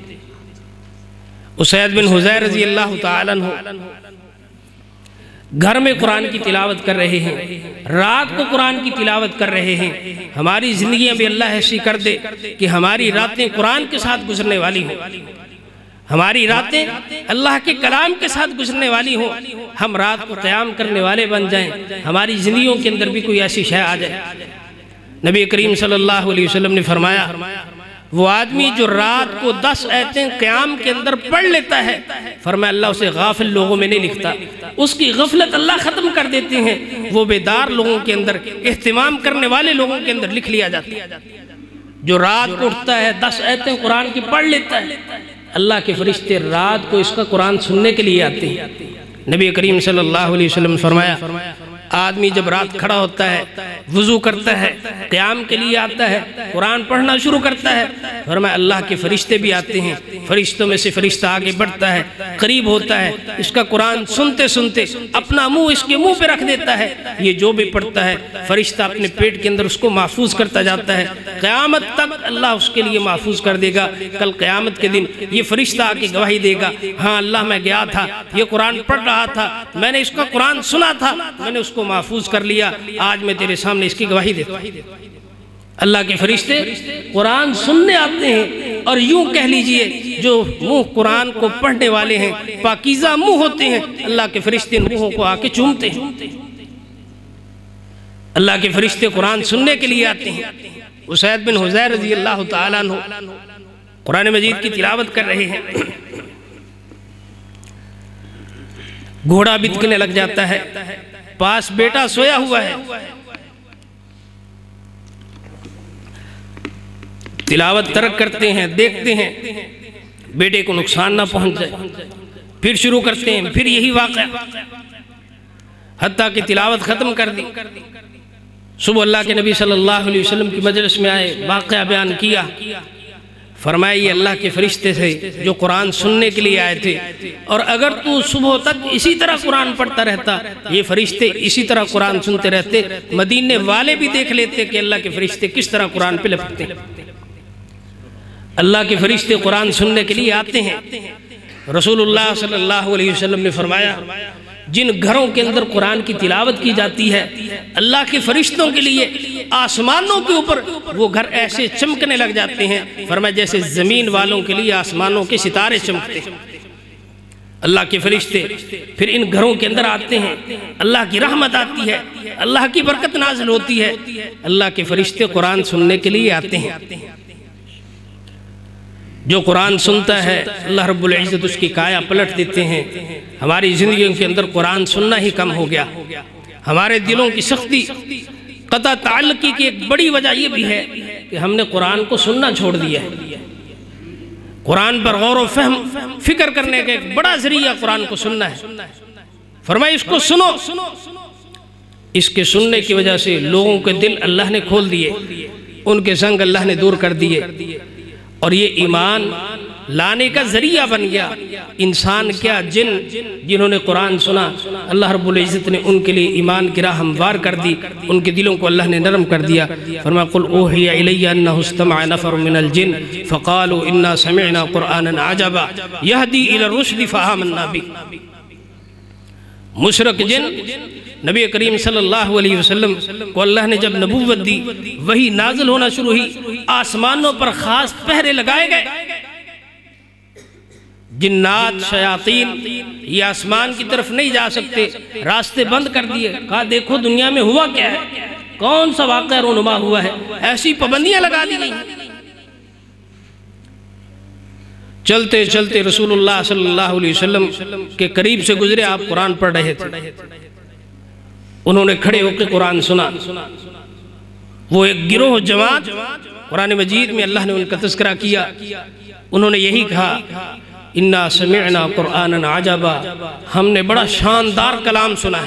اسید بن حضیر رضی اللہ تعالیٰ عنہ گھر میں قرآن کی تلاوت کر رہے ہیں، رات کو قرآن کی تلاوت کر رہے ہیں۔ ہماری زندگیاں بھی اللہ ایسی کر دے کہ ہماری راتیں قرآن کے ساتھ گزرنے والی ہوں، ہماری راتیں اللہ کے کلام کے ساتھ گزرنے والی ہوں، ہم رات کو قیام کرنے والے بن جائیں، ہماری زندگیوں کے اندر بھی کوئی ایسی شے آ جائے۔ نبی کریم صلی اللہ علیہ وسلم نے فرمایا، وہ آدمی جو رات کو دس آیتیں قیام کے اندر پڑھ لیتا ہے، فرمایا اللہ اسے غافل لوگوں میں نہیں لکھتا، اس کی غفلت اللہ ختم کر دیتے ہیں، وہ بیدار لوگوں کے اندر، اہتمام کرنے والے لوگوں کے اندر لکھ لیا جاتا ہے۔ جو رات کو اٹھتا ہے دس آیتیں قرآن کی پڑھ لیتا ہے، اللہ کے فرشتے رات کو اس کا قرآن سننے کے لیے آتے ہیں۔ نبی کریم صلی اللہ علیہ وسلم فرمایا، آدمی جب رات کھڑا ہوتا ہے، وضو کرتا ہے، قیام کے لیے آتا ہے، قرآن پڑھنا شروع کرتا ہے، فرمایا اللہ کے فرشتے بھی آتے ہیں، فرشتوں میں سے فرشتہ آگے بڑھتا ہے، قریب ہوتا ہے، اس کا قرآن سنتے سنتے اپنا منہ اس کے منہ پہ رکھ دیتا ہے، یہ جو بھی پڑھتا ہے فرشتہ اپنے پیٹ کے اندر اس کو محفوظ کرتا جاتا ہے، قیامت تک اللہ اس کے لیے محفوظ کر دے گا۔ کل قیامت کے دن یہ فرشتہ آ کے گواہی دے گا، ہاں اللہ میں گیا تھا، یہ قرآن پڑھ رہا تھا، میں نے اس کا قرآن سنا تھا، میں نے اس کو محفوظ کر لیا، آج میں تیرے سامنے اس کی گواہی دیتا ہوں۔ اللہ کے فرشتے قرآن سننے آتے ہیں، اور یوں کہہ لیجئے جو منہ قرآن کو پڑھنے والے ہیں پاکیزہ منہ ہوتے ہیں، اللہ کے فرشتے ان منہوں کو آ کے چومتے ہیں۔ اللہ کے فرشتے قرآن سننے کے لیے آتے ہیں۔ اسید بن حضیر رضی اللہ تعالیٰ عنہ قرآن مجید کی تلاوت کر رہے ہیں، گھوڑا بتکنے لگ جاتا ہے، پاس بیٹا سویا ہوا ہے، تلاوت ترک کرتے ہیں، دیکھتے ہیں بیٹے کو نقصان نہ پہنچ جائے، پھر شروع کرتے ہیں، پھر یہی واقعہ، حتیٰ کہ تلاوت ختم کر دی۔ صبح اللہ کے نبی صلی اللہ علیہ وسلم کی مجلس میں آئے، واقعہ بیان کیا، فرمایا یہ اللہ کے فرشتے تھے جو قرآن سننے کے لیے آئے تھے، اور اگر تو صبح تک اسی طرح قرآن پڑھتا رہتا، یہ فرشتے اسی طرح قرآن سنتے رہتے، مدینے والے بھی دیکھ لیتے کہ اللہ کے فرشتے کس طرح قرآن پہ لپکتے ہیں۔ اللہ کے فرشتے قرآن سننے کے لیے آتے ہیں۔ رسول اللہ صلی اللہ علیہ وسلم نے فرمایا، جن گھروں کے اندر قرآن کی تلاوت کی جاتی ہے، اللہ کے فرشتوں کے لیے آسمانوں کے اوپر وہ گھر ایسے چمکنے لگ جاتے ہیں، فرمایا جیسے زمین والوں کے لیے آسمانوں کے ستارے چمکتے ہیں۔ اللہ کے فرشتے پھر ان گھروں کے اندر آتے ہیں، اللہ کی رحمت آتی ہے، اللہ کی برکت نازل ہوتی ہے، اللہ کے فرشتے قرآن سننے کے لیے آتے ہیں۔ جو قرآن سنتا ہے اللہ رب العزت اس کی کایا پلٹ دیتے ہیں۔ ہماری زندگیوں کے اندر قرآن سننا ہی کم ہو گیا، ہمارے دلوں کی سختی قطع تعلقی کی ایک بڑی وجہ یہ بھی ہے کہ ہم نے قرآن کو سننا چھوڑ دیا ہے۔ قرآن پر غور و فہم فکر کرنے کا ایک بڑا ذریعہ قرآن کو سننا ہے، فرمایا اس کو سنو۔ اس کے سننے کی وجہ سے لوگوں کے دل اللہ نے کھول دیے، ان کے زنگ اللہ نے دور کر دیے، اور یہ ایمان لانے کا ذریعہ بن گیا۔ انسان کیا جن جنہوں نے قرآن سنا، اللہ رب العزت نے ان کے لیے ایمان کی راہ ہموار کر دی، ان کے دلوں کو اللہ نے نرم کر دیا۔ فرمایا قل اوحی الی انہ استمع نفر من الجن فقالوا انا سمعنا قرآنا عجبا یہدی الی الرشد فآمنا بہ۔ مشرک جن نبی کریم صلی اللہ علیہ وسلم کو اللہ نے جب نبوت دی، وہی نازل ہونا شروع ہوئی، آسمانوں پر خاص پہرے لگائے گئے، جنات شیاطین یہ آسمان کی طرف نہیں جا سکتے، راستے بند کر دیے، کہا دیکھو دنیا میں ہوا کیا ہے، کون سا واقعہ رونما ہوا ہے، ایسی پابندیاں لگا دی گئی۔ چلتے چلتے رسول اللہ صلی اللہ علیہ وسلم کے قریب سے گزرے، آپ قرآن پڑھ رہے تھے، انہوں نے کھڑے ہو کے قرآن سنا۔ وہ ایک گروہ جماعت، قرآن مجید میں اللہ نے ان کا تذکرہ کیا، انہوں نے یہی کہا انا سمعنا قرآنا عجبا، ہم نے بڑا شاندار کلام سنا ہے،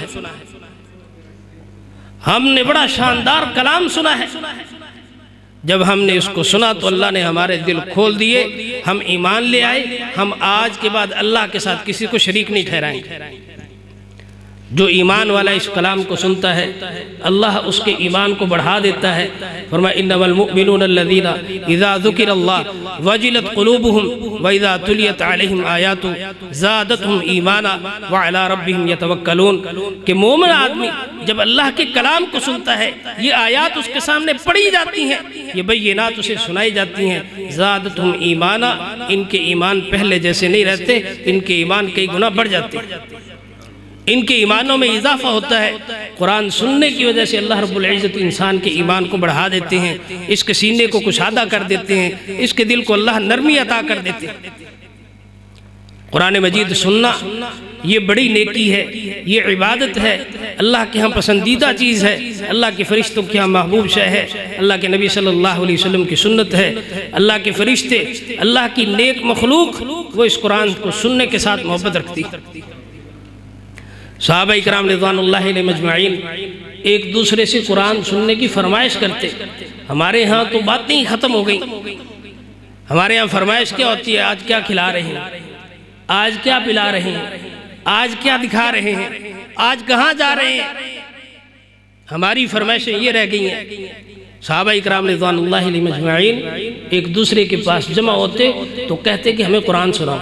ہم نے بڑا شاندار کلام سنا ہے۔ جب ہم نے اس کو سنا تو اللہ نے ہمارے دل کھول دیے، ہم ایمان لے آئے، ہم آج کے بعد اللہ کے ساتھ کسی کو شریک نہیں ٹھہرائیں گے۔ جو ایمان والا اس کلام کو سنتا ہے اللہ اس کے ایمان کو بڑھا دیتا ہے۔ فرمایا انما المؤمنون الذین اذا ذکر اللہ وجلت قلوبہم واذا تلیت علیہم آیات زادتہم ایمانا وعلی ربہم یتوکلون، کہ مومن آدمی جب اللہ کے کلام کو سنتا ہے، یہ آیات اس کے سامنے پڑھی جاتی ہیں، یہ بینات اسے سنائی جاتی ہیں، زادتہم ایمانا، ان کے ایمان پہلے جیسے نہیں رہتے، ان کے ایمان کئی گنا بڑھ جاتے ہیں، ان کے ایمانوں میں اضافہ ہوتا ہے۔ قرآن سننے کی وجہ سے اللہ رب العزت انسان کے ایمان کو بڑھا دیتے ہیں، اس کے سینے کو کشادہ کر دیتے ہیں، اس کے دل کو اللہ نرمی عطا کر دیتے ہیں۔ قرآن مجید سننا یہ بڑی نیکی ہے، یہ عبادت ہے، اللہ کے ہاں پسندیدہ چیز ہے، اللہ کے فرشتوں کے ہاں محبوب شے ہے، اللہ کے نبی صلی اللہ علیہ وسلم کی سنت ہے۔ اللہ کے فرشتے، اللہ کی نیک مخلوق وہ اس قرآن کو سننے کے ساتھ محبت رکھتی ہے۔ صحابہ اکرام رضوان اللہ علیہ مجمعین ایک دوسرے سے قرآن سننے کی فرمائش کرتے۔ ہمارے ہاں تو باتیں ہی ختم ہو گئی، ہمارے ہاں فرمائش کیا ہوتی ہے؟ آج کیا کھلا رہے ہیں، آج کیا پلا رہے ہیں، آج کیا دکھا رہے ہیں، آج کہاں جا رہے ہیں؟ ہماری فرمائشیں یہ رہ گئی ہیں۔ صحابہ اکرام رضوان اللہ علیہ مجمعین ایک دوسرے کے پاس جمع ہوتے تو کہتے کہ ہمیں قرآن سناؤ۔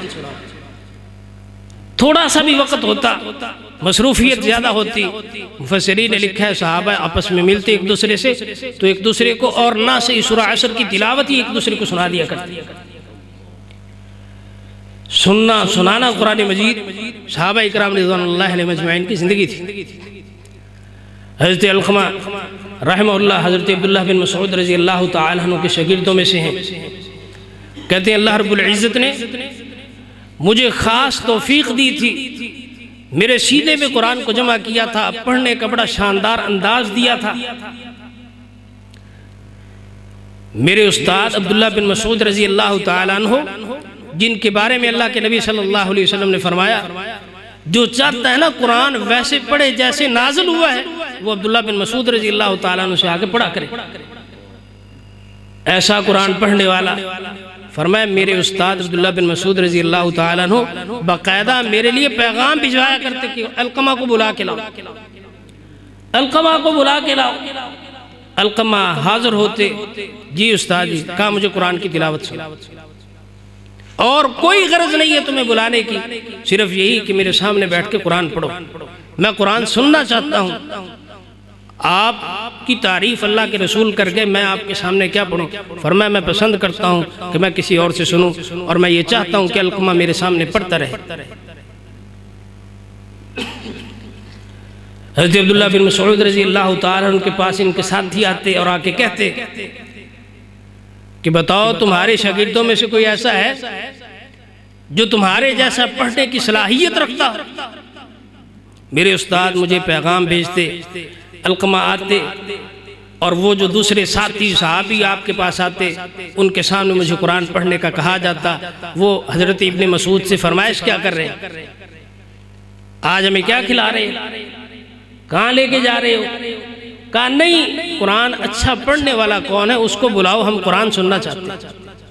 تھوڑا سا بھی وقت ہوتا، مصروفیت زیادہ ہوتی، مفسرین نے لکھا ہے صحابہ آپس میں ملتے ایک دوسرے سے تو ایک دوسرے کو اور نہ سے سورہ عصر کی تلاوت ہی ایک دوسرے کو سنا دیا کرتے۔ سننا سنانا قرآن مجید صحابہ اکرام رضوان اللہ علیہ مجمعین کی زندگی تھی۔ حضرت علقمہ رحمہ اللہ حضرت عبداللہ بن مسعود رضی اللہ تعالیٰ عنہ کے شاگردوں میں سے ہیں، کہتے ہیں اللہ رب العزت نے مجھے خاص توفیق دی تھی، میرے سینے میں قرآن کو جمع کیا تھا، پڑھنے کا بڑا شاندار انداز دیا تھا۔ میرے استاد عبداللہ بن مسعود رضی اللہ تعالیٰ عنہ، جن کے بارے میں اللہ کے نبی صلی اللہ علیہ وسلم نے فرمایا جو چاہتا ہے نا قرآن ویسے پڑھے جیسے نازل ہوا ہے، وہ عبداللہ بن مسعود رضی اللہ تعالیٰ عنہ سے آگے پڑھا کرے۔ ایسا قرآن پڑھنے والا، فرمایا میرے استاد عبداللہ بن مسعود رضی اللہ تعالیٰ عنہ باقاعدہ میرے لیے پیغام بھجوایا کرتے کہ علقمہ کو بلا کے لاؤ، علقمہ کو بلا کے لاؤ۔ علقمہ حاضر ہوتے، جی استاد جی، کہا مجھے قرآن کی تلاوت سنا، اور کوئی غرض نہیں ہے تمہیں بلانے کی، صرف یہی کہ میرے سامنے بیٹھ کے قرآن پڑھو، میں قرآن سننا چاہتا ہوں۔ آپ کی تعریف اللہ کے رسول کر گئے، میں آپ کے سامنے کیا پڑھوں؟ فرمایا میں پسند کرتا ہوں کہ میں کسی اور سے سنوں، اور میں یہ چاہتا ہوں کہ علقمہ میرے سامنے پڑھتا رہے۔ حضرت عبداللہ بن مسعود رضی اللہ تعالیٰ عنہ کے پاس ان کے ساتھی آتے اور آ کے کہتے کہ بتاؤ تمہارے شاگردوں میں سے کوئی ایسا ہے جو تمہارے جیسا پڑھنے کی صلاحیت رکھتا؟ میرے استاد مجھے پیغام بھیجتے، علقمہ آتے، اور وہ جو دوسرے ساتھی صحابی آپ کے پاس آتے ان کے سامنے مجھے قرآن پڑھنے کا کہا جاتا۔ وہ حضرت ابن مسعود سے فرمائش کیا کر رہے ہیں؟ آج ہمیں کیا کھلا رہے ہیں؟ کہاں لے کے جا رہے ہو؟ کہا نہیں، قرآن اچھا پڑھنے والا کون ہے اس کو بلاؤ، ہم قرآن سننا چاہتے ہیں۔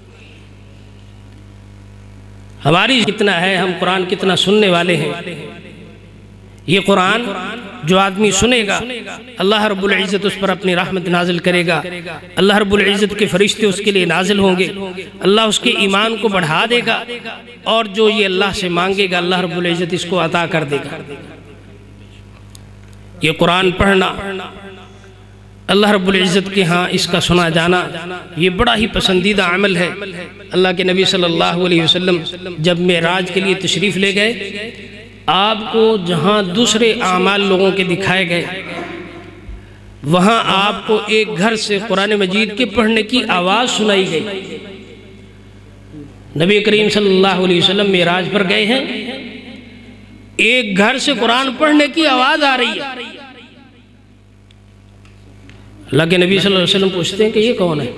ہماری کتنا ہے، ہم قرآن کتنا سننے والے ہیں۔ یہ قرآن جو آدمی سنے گا اللہ رب العزت اس پر اپنی رحمت نازل کرے گا، اللہ رب العزت کے فرشتے اس کے لیے نازل ہوں گے، اللہ اس کے ایمان کو بڑھا دے گا، اور جو یہ اللہ سے مانگے گا اللہ رب العزت اس کو عطا کر دے گا۔ یہ قرآن پڑھنا، اللہ رب العزت کے ہاں اس کا سنا جانا، یہ بڑا ہی پسندیدہ عمل ہے۔ اللہ کے نبی صلی اللہ علیہ وسلم جب معراج کے لیے تشریف لے گئے، آپ کو جہاں دوسرے اعمال لوگوں کے دکھائے گئے، وہاں آپ کو ایک گھر سے قرآن مجید کے پڑھنے کی آواز سنائی گئی۔ نبی کریم صلی اللہ علیہ وسلم معراج پر گئے ہیں، ایک گھر سے قرآن پڑھنے کی آواز آ رہی ہے۔ اللہ کے نبی صلی اللہ علیہ وسلم پوچھتے ہیں کہ یہ کون ہے،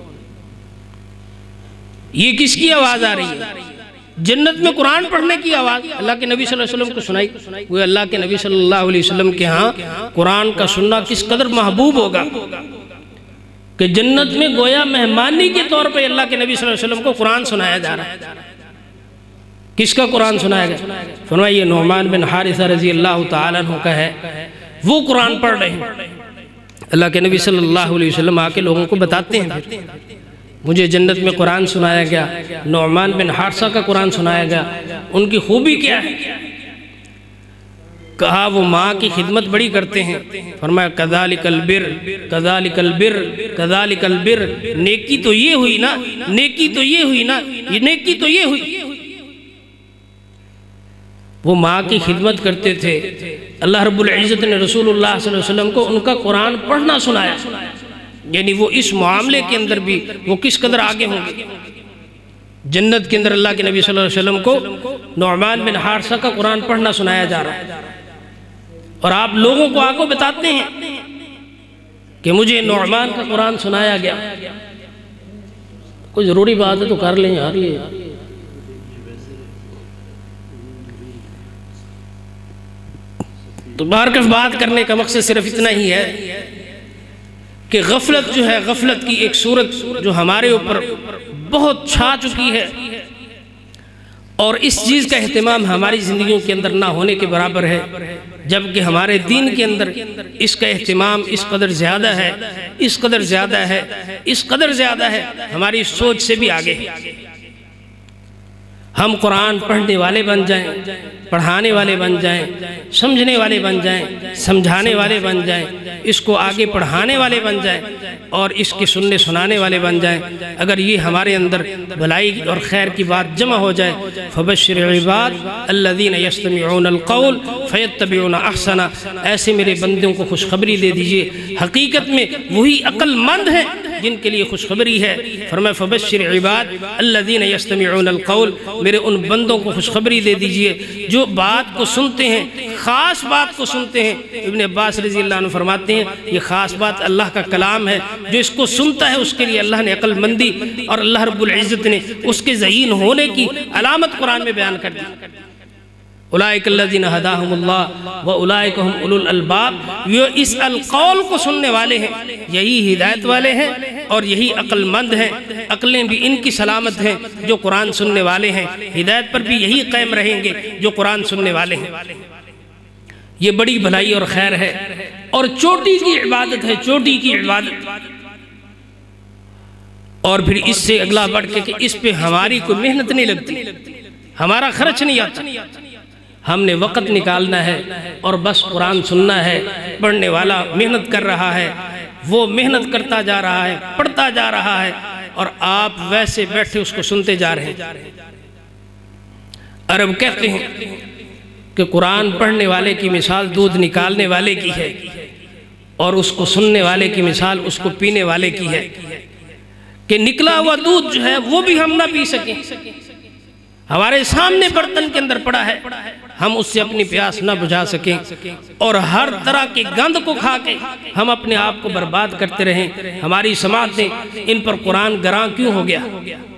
یہ کس کی آواز آ رہی ہے؟ جنت میں قرآن پڑھنے کی آواز اللہ کے نبی صلی اللہ علیہ وسلم کو سنائی۔ وہ اللہ کے نبی صلی اللہ علیہ وسلم کے ہاں قرآن کا سننا کس قدر محبوب ہوگا کہ جنت میں گویا مہمانی کے طور پہ اللہ کے نبی صلی اللہ علیہ وسلم کو قرآن سنایا جا رہا ہے۔ کس کا قرآن سنایا گیا؟ فرمایا یہ نعمان بن حارثہ رضی اللہ تعالیٰ عنہ کا ہے، وہ قرآن پڑھ رہے ہیں۔ اللہ کے نبی صلی اللہ علیہ وسلم آ کے لوگوں کو بتاتے ہیں پھر مجھے جنت میں قرآن سنایا گیا، نعمان بن حارثہ کا قرآن سنایا گیا، ان کی خوبی کیا ہے؟ کہا وہ ماں کی خدمت بڑی کرتے ہیں۔ فرمایا کذالک البر کذالک البر کذالک البر، نیکی تو یہ ہوئی نا، نیکی تو یہ ہوئی نا، یہ نیکی تو یہ ہوئی۔ وہ ماں کی خدمت کرتے تھے، اللہ رب العزت نے رسول اللہ صلی اللہ علیہ وسلم کو ان کا قرآن پڑھنا سنایا، یعنی وہ اس معاملے کے اندر بھی وہ کس قدر آگے ہوں گے۔ جنت کے اندر اللہ کے نبی صلی اللہ علیہ وسلم کو نعمان بن حارثہ کا قرآن پڑھنا سنایا جا رہا ہے، اور آپ لوگوں کو آگے بتاتے ہیں کہ مجھے نعمان کا قرآن سنایا گیا۔ کوئی ضروری بات ہے تو کر لیں یار، یہ تو بہرکیف بات کرنے کا مقصد صرف اتنا ہی ہے کہ غفلت جو ہے، غفلت کی ایک صورت جو ہمارے اوپر بہت چھا چکی ہے، اور اس چیز کا اہتمام ہماری زندگیوں کے اندر نہ ہونے کے برابر ہے، جبکہ ہمارے دین کے اندر اس کا اہتمام اس قدر زیادہ ہے، اس قدر زیادہ ہے، اس قدر زیادہ ہے، ہماری سوچ سے بھی آگے ہے۔ ہم قرآن پڑھنے والے بن جائیں، پڑھانے والے بن جائیں، سمجھنے والے بن جائیں، سمجھانے والے بن جائیں، اس کو آگے پڑھانے والے بن جائیں، اور اس کے سننے سنانے والے بن جائیں۔ اگر یہ ہمارے اندر بھلائی اور خیر کی بات جمع ہو جائے، فبشر عباد الذین یستمعون القول فیتبعون احسنہ، ایسے میرے بندوں کو خوشخبری دے دیجئے، حقیقت میں وہی عقل مند ہیں جن کے لیے خوشخبری ہے۔ فرمایا فبشر عباد الذین یستمعون القول، میرے ان بندوں کو خوشخبری دے دیجئے جو بات کو سنتے ہیں، خاص بات کو سنتے ہیں۔ ابن عباس رضی اللہ عنہ فرماتے ہیں یہ خاص بات اللہ کا کلام ہے، جو اس کو سنتا ہے اس کے لیے اللہ نے عقل مندی اور اللہ رب العزت نے اس کے ذہین ہونے کی علامت قرآن میں بیان کر دی۔ اولئک الذین ھداھم اللہ واولئک ھم اولو الالباب، یہ اس القول کو سننے والے ہیں، یہی ہدایت والے ہیں اور یہی عقل مند ہیں، عقلیں بھی ان کی سلامت ہیں جو قرآن سننے والے ہیں، ہدایت پر بھی یہی قائم رہیں گے جو قرآن سننے والے ہیں۔ یہ بڑی بھلائی اور خیر ہے، اور چوٹی کی عبادت ہے، چوٹی کی عبادت۔ اور پھر اس سے اگلا بڑھ کے کہ اس پہ ہماری کوئی محنت نہیں لگتی، ہمارا خرچ نہیں آتا، ہم نے وقت نکالنا ہے اور بس قرآن سننا ہے۔ پڑھنے والا محنت کر رہا ہے، وہ محنت کرتا جا رہا ہے، پڑھتا جا رہا ہے، اور آپ ویسے بیٹھے اس کو سنتے جا رہے ہیں۔ عرب کہتے ہیں کہ قرآن پڑھنے والے کی مثال دودھ نکالنے والے کی ہے، اور اس کو سننے والے کی مثال اس کو پینے والے کی ہے، کہ نکلا ہوا دودھ جو ہے وہ بھی ہم نہ پی سکیں، ہمارے سامنے برتن کے اندر پڑا ہے، ہم اس سے اپنی پیاس نہ بجھا سکیں، اور ہر طرح کے گند کو کھا کے ہم اپنے آپ کو برباد کرتے رہیں۔ ہماری سماعتیں ان پر قرآن گراں کیوں ہو گیا؟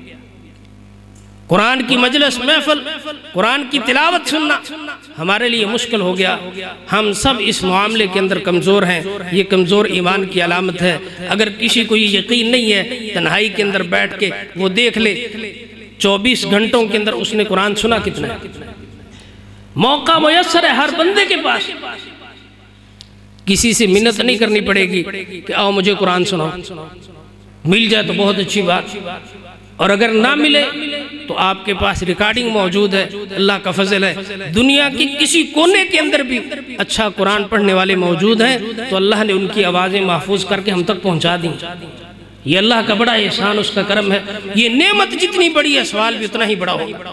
قرآن کی مجلس محفل، قرآن کی تلاوت سننا ہمارے لیے مشکل ہو گیا۔ ہم سب اس معاملے کے اندر کمزور ہیں، یہ کمزور ایمان کی علامت ہے۔ اگر کسی کو یہ یقین نہیں ہے، تنہائی کے اندر بیٹھ کے وہ دیکھ لے چوبیس گھنٹوں کے اندر اس نے قرآن سنا کتنا ہے۔ موقع میسر ہے ہر بندے کے پاس، کسی سے منت نہیں کرنی پڑے گی کہ آؤ مجھے قرآن سناؤ، مل جائے تو بہت اچھی بات، اور اگر نہ ملے تو آپ کے پاس ریکارڈنگ موجود ہے، اللہ کا فضل ہے، دنیا کی کسی کونے کے اندر بھی اچھا قرآن پڑھنے والے موجود ہیں تو اللہ نے ان کی آوازیں محفوظ کر کے ہم تک پہنچا دیں۔ یہ اللہ کا بڑا احسان، اس کا کرم ہے۔ یہ نعمت جتنی بڑی ہے سوال بھی اتنا ہی بڑا ہوگا۔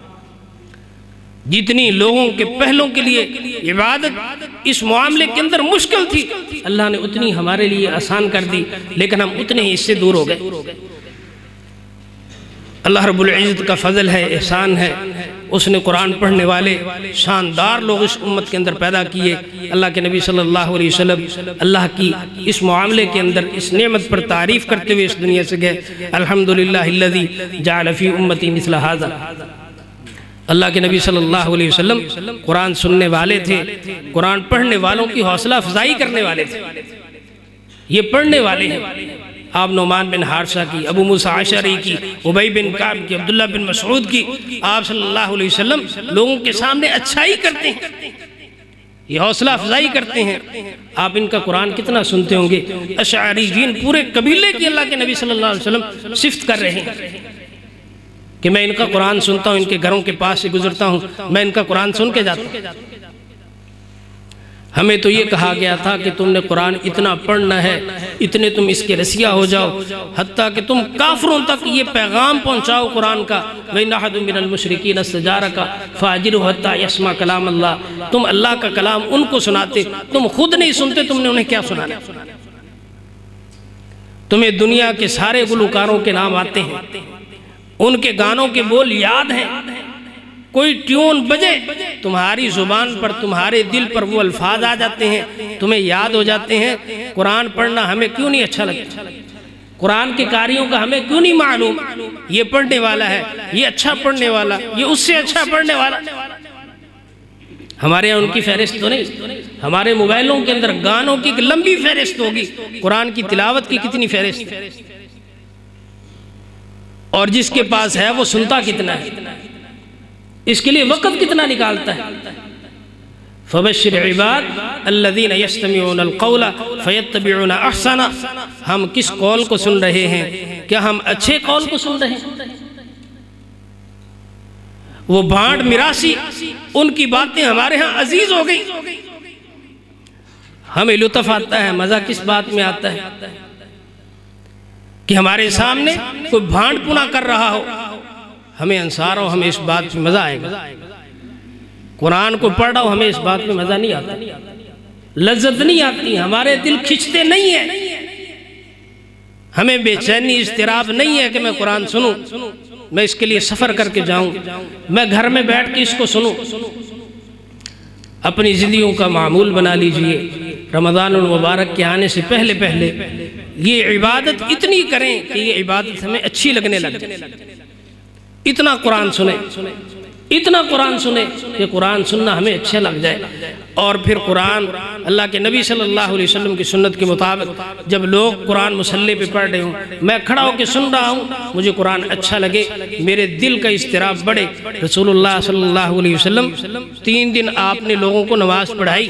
جتنی لوگوں کے پہلوں کے لیے عبادت اس معاملے کے اندر مشکل تھی، اللہ نے اتنی ہمارے لیے آسان کر دی، لیکن ہم اتنے ہی اس سے دور ہو گئے۔ اللہ رب العزت کا فضل ہے، احسان ہے، اس نے قرآن پڑھنے والے شاندار لوگ اس امت کے اندر پیدا کیے۔ اللہ کے نبی صلی اللہ علیہ وسلم اللہ کی اس معاملے کے اندر اس نعمت پر تعریف کرتے ہوئے اس دنیا سے گئے۔ الحمدللہ الذی جعل فی امتی مثل ھذا۔ اللہ کے نبی صلی اللہ علیہ وسلم قرآن سننے والے تھے، قرآن پڑھنے والوں کی حوصلہ افزائی کرنے والے تھے۔ یہ پڑھنے والے ہیں، آپ نعمان بن حارثہ کی، ابو موسیٰ اشعری کی، ابی بن کعب کی، عبداللہ بن مسعود کی، آپ صلی اللہ علیہ وسلم لوگوں کے سامنے اچھائی کرتے ہیں، یہ حوصلہ افزائی کرتے ہیں۔ آپ ان کا قرآن کتنا سنتے ہوں گے۔ اشعریین پورے قبیلے کی اللہ کے نبی صلی اللہ علیہ وسلم صفت کر رہے ہیں کہ میں ان کا قرآن سنتا ہوں، ان کے گھروں کے پاس سے گزرتا ہوں، میں ان کا قرآن سن کے جاتا ہوں۔ ہمیں تو یہ کہا گیا تھا کہ تم نے قرآن اتنا پڑھنا ہے، اتنے تم اس کے رسیہ ہو جاؤ، حتیٰ کہ تم کافروں تک یہ پیغام پہنچاؤ قرآن کا، وَإِنَّ أَحَدٌ مِّنَ الْمُشْرِكِينَ اسْتَجَارَكَ فَأَجِرْهُ حَتَّىٰ يَسْمَعَ كَلَامَ اللَّهِ۔ تم اللہ کا کلام ان کو سناتے، تم خود نہیں سنتے، تم نے انہیں کیا سنانا؟ تمہیں دنیا کے سارے گلوکاروں کے نام آتے ہیں، ان کے گانوں کے بول یاد ہیں، کوئی ٹیون بجے تمہاری زبان پر، تمہارے دل پر وہ الفاظ آ جاتے ہیں، تمہیں یاد ہو جاتے ہیں۔ قرآن پڑھنا ہمیں کیوں نہیں اچھا لگتا؟ قرآن کے قاریوں کا ہمیں کیوں نہیں معلوم یہ پڑھنے والا ہے، یہ اچھا پڑھنے والا، یہ اس سے اچھا پڑھنے والا؟ ہمارے یہاں ان کی فہرست تو نہیں، ہمارے موبائلوں کے اندر گانوں کی ایک لمبی فہرست ہوگی، قرآن کی تلاوت کی کتنی فہرست، اور جس کے پاس ہے وہ سنتا کتنا ہے، اس کے لیے وقت کتنا نکالتا ہے۔ فَبَشِّرْ عِبَادِ الَّذِينَ يَسْتَمِعُونَ الْقَوْلَ فَيَتَّبِعُونَ أَحْسَنَ۔ ہم کس قول کو سن رہے ہیں؟ کیا ہم اچھے قول کو سن رہے ہیں؟ وہ بھانڈ مراسی، ان کی باتیں ہمارے ہاں عزیز ہو گئی، ہمیں لطف آتا ہے، مزہ کس بات میں آتا ہے کہ ہمارے سامنے کوئی بھانڈ پنا کر رہا ہو، ہمیں انصار ہو، ہمیں اس بات میں مزہ آئے گا۔ قرآن کو پڑھ رہا ہو، ہمیں اس بات میں مزہ نہیں آتا، لذت نہیں آتی، ہمارے دل کھچتے نہیں ہیں، ہمیں بے چینی اضطراب نہیں ہے کہ میں قرآن سنوں، میں اس کے لیے سفر کر کے جاؤں، میں گھر میں بیٹھ کے اس کو سنوں۔ اپنی زندگیوں کا معمول بنا لیجئے، رمضان المبارک کے آنے سے پہلے پہلے یہ عبادت اتنی کریں کہ یہ عبادت ہمیں اچھی لگنے لگ جائے، اتنا قرآن سنیں، اتنا قرآن سنیں کہ قرآن سننا ہمیں اچھا لگ جائے۔ اور پھر قرآن اللہ کے نبی صلی اللہ علیہ وسلم کی سنت کے مطابق جب لوگ قرآن مصلی پہ پڑھ رہے ہوں، میں کھڑا ہو کے سن رہا ہوں، مجھے قرآن اچھا لگے، میرے دل کا اضطراب بڑھے۔ رسول اللہ صلی اللہ علیہ وسلم تین دن آپ نے لوگوں کو نماز پڑھائی،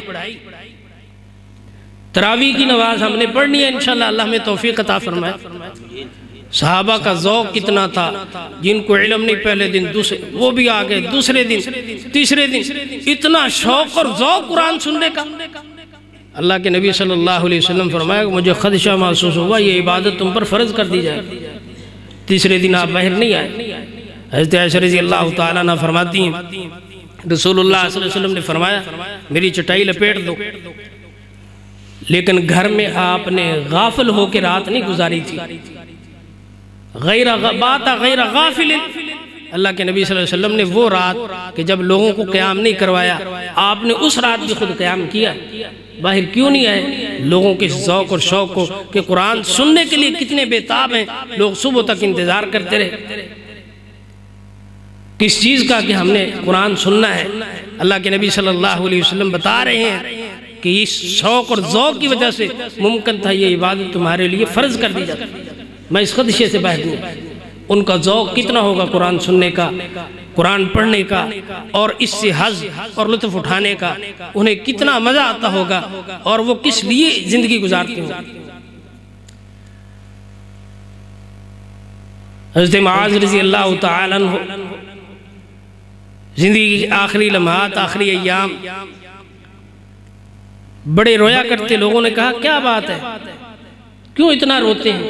تراویح کی نماز ہم نے پڑھنی ہے انشاءاللہ، اللہ ہمیں توفیق عطا فرمائے۔ صحابہ کا ذوق کتنا تھا، جن کو علم نہیں پہلے دن دوسرے وہ بھی آگئے، دوسرے دن تیسرے دن اتنا شوق اور ذوق قرآن سننے کا۔ اللہ کے نبی صلی اللہ علیہ وسلم فرمایا کہ مجھے خدشہ محسوس ہوا یہ عبادت تم پر فرض کر دی جائے۔ تیسرے دن آپ باہر نہیں آئے۔ حضرت عائشہ رضی اللہ تعالیٰ عنہ فرماتی ہیں رسول اللہ صلی اللہ علیہ وسلم نے فرمایا میری چٹائی لپیٹ دو، لیکن گھر میں آپ نے غافل ہو کے رات نہیں گزاری تھی، غیر بات غیر غافل۔ اللہ کے نبی صلی اللہ علیہ وسلم نے وہ رات کہ جب لوگوں کو قیام نہیں کروایا، آپ نے اس رات بھی خود قیام کیا۔ باہر کیوں نہیں آئے؟ لوگوں کے ذوق اور شوق کو کہ قرآن سننے کے لیے کتنے بے تاب ہیں، لوگ صبح تک انتظار کرتے رہے کس چیز کا کہ ہم نے قرآن سننا ہے۔ اللہ کے نبی صلی اللہ علیہ وسلم بتا رہے ہیں کہ اس شوق اور ذوق کی وجہ سے ممکن تھا یہ عبادت تمہارے لیے فرض کر دی جاتی۔ میں اس خدشے سے باہر ہوں، ان کا ذوق کتنا ہوگا قرآن سننے کا، قرآن پڑھنے کا، اور اس سے حظ اور لطف اٹھانے کا، انہیں کتنا مزہ آتا ہوگا، اور وہ کس لیے زندگی گزارتے ہوں۔ حضرت معاذ رضی اللہ تعالیٰ عنہ زندگی کی آخری لمحات، آخری ایام بڑے رویا کرتے۔ لوگوں نے کہا کیا بات ہے، کیوں اتنا روتے ہیں؟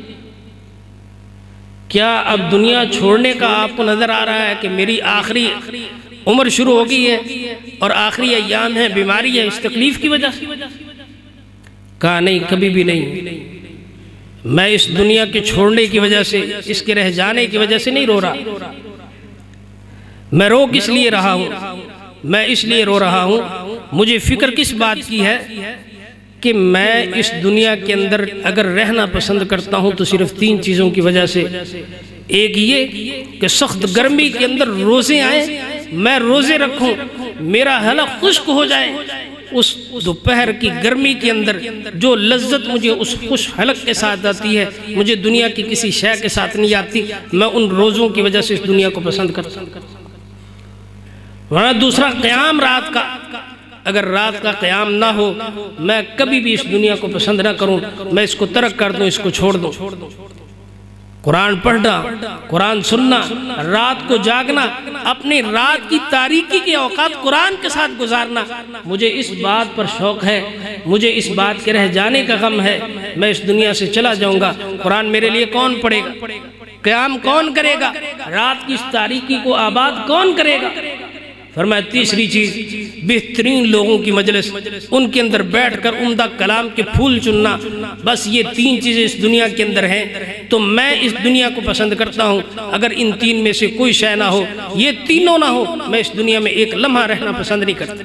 کیا اب دنیا چھوڑنے کا آپ کو نظر آ رہا ہے کہ میری آخری عمر شروع ہو گئی ہے اور آخری ایام ہے، بیماری ہے، اس تکلیف کی وجہ سے؟ کہا نہیں، کبھی بھی نہیں، میں اس دنیا کے چھوڑنے کی وجہ سے، اس کے رہ جانے کی وجہ سے نہیں رو رہا۔ میں رو کس لیے رہا ہوں؟ میں اس لیے رو رہا ہوں، مجھے فکر کس بات کی ہے کہ میں اس دنیا کے اندر اگر رہنا پسند کرتا ہوں تو صرف تین چیزوں کی وجہ سے۔ ایک یہ کہ سخت گرمی کے اندر روزے آئیں، میں روزے رکھوں، میرا حلق خشک ہو جائے، اس دوپہر کی گرمی کے اندر جو لذت مجھے اس خوش حلق کے ساتھ آتی ہے مجھے دنیا کی کسی شے کے ساتھ نہیں آتی. میں ان روزوں کی وجہ سے اس دنیا کو پسند کرتا ہوں. ورنہ دوسرا قیام رات کا، اگر رات کا قیام نہ ہو میں کبھی بھی اس دنیا کو پسند نہ کروں، میں اس کو ترک کر دوں، اس کو چھوڑ دوں. قرآن پڑھنا، قرآن سننا، رات کو جاگنا، اپنی رات کی تاریکی کے اوقات قرآن کے ساتھ گزارنا، مجھے اس بات پر شوق ہے، مجھے اس بات کے رہ جانے کا غم ہے. میں اس دنیا سے چلا جاؤں گا، قرآن میرے لیے کون پڑھے گا؟ قیام کون کرے گا؟ رات کی اس تاریکی کو آباد کون کرے گا؟ فرمایا تیسری چیز، بہترین لوگوں کی مجلس، ان کے اندر بیٹھ کر عمدہ کلام کے پھول چننا. بس یہ تین چیزیں اس دنیا کے اندر ہیں تو میں اس دنیا کو پسند کرتا ہوں. اگر ان تین میں سے کوئی شے نہ ہو، یہ تینوں نہ ہو، میں اس دنیا میں ایک لمحہ رہنا پسند نہیں کرتا.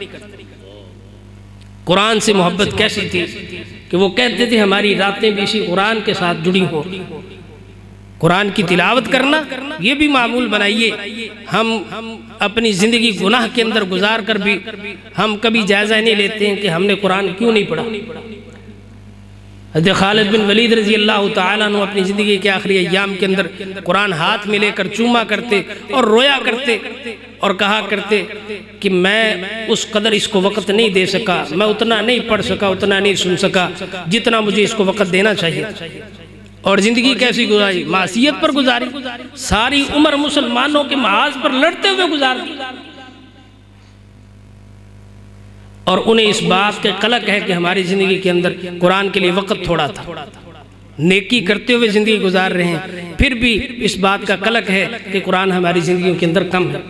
قرآن سے محبت کیسی تھی کہ وہ کہتے تھے ہماری راتیں بھی اسی قرآن کے ساتھ جڑی ہوں. قرآن کی تلاوت کرنا یہ بھی معمول بنائیے. ہم اپنی زندگی گناہ کے اندر گزار کر بھی ہم کبھی جائزہ نہیں لیتے ہیں کہ ہم نے قرآن کیوں نہیں پڑھا. حضرت خالد بن ولید رضی اللہ تعالیٰ عنہ اپنی زندگی کے آخری ایام کے اندر قرآن ہاتھ میں لے کر چوما کرتے اور رویا کرتے اور کہا کرتے کہ میں اس قدر اس کو وقت نہیں دے سکا، میں اتنا نہیں پڑھ سکا، اتنا نہیں سن سکا جتنا مجھے اس کو وقت دینا چاہیے. اور زندگی کیسی گزاری؟ معصیت پر گزاری. ساری عمر مسلمانوں کے محاذ پر لڑتے ہوئے گزار دی. اور انہیں اس بات کے قلق ہے کہ ہماری زندگی کے اندر قرآن کے لیے وقت تھوڑا تھا. نیکی کرتے ہوئے زندگی گزار رہے ہیں، پھر بھی اس بات کا قلق ہے کہ قرآن ہماری زندگیوں کے اندر کم ہے.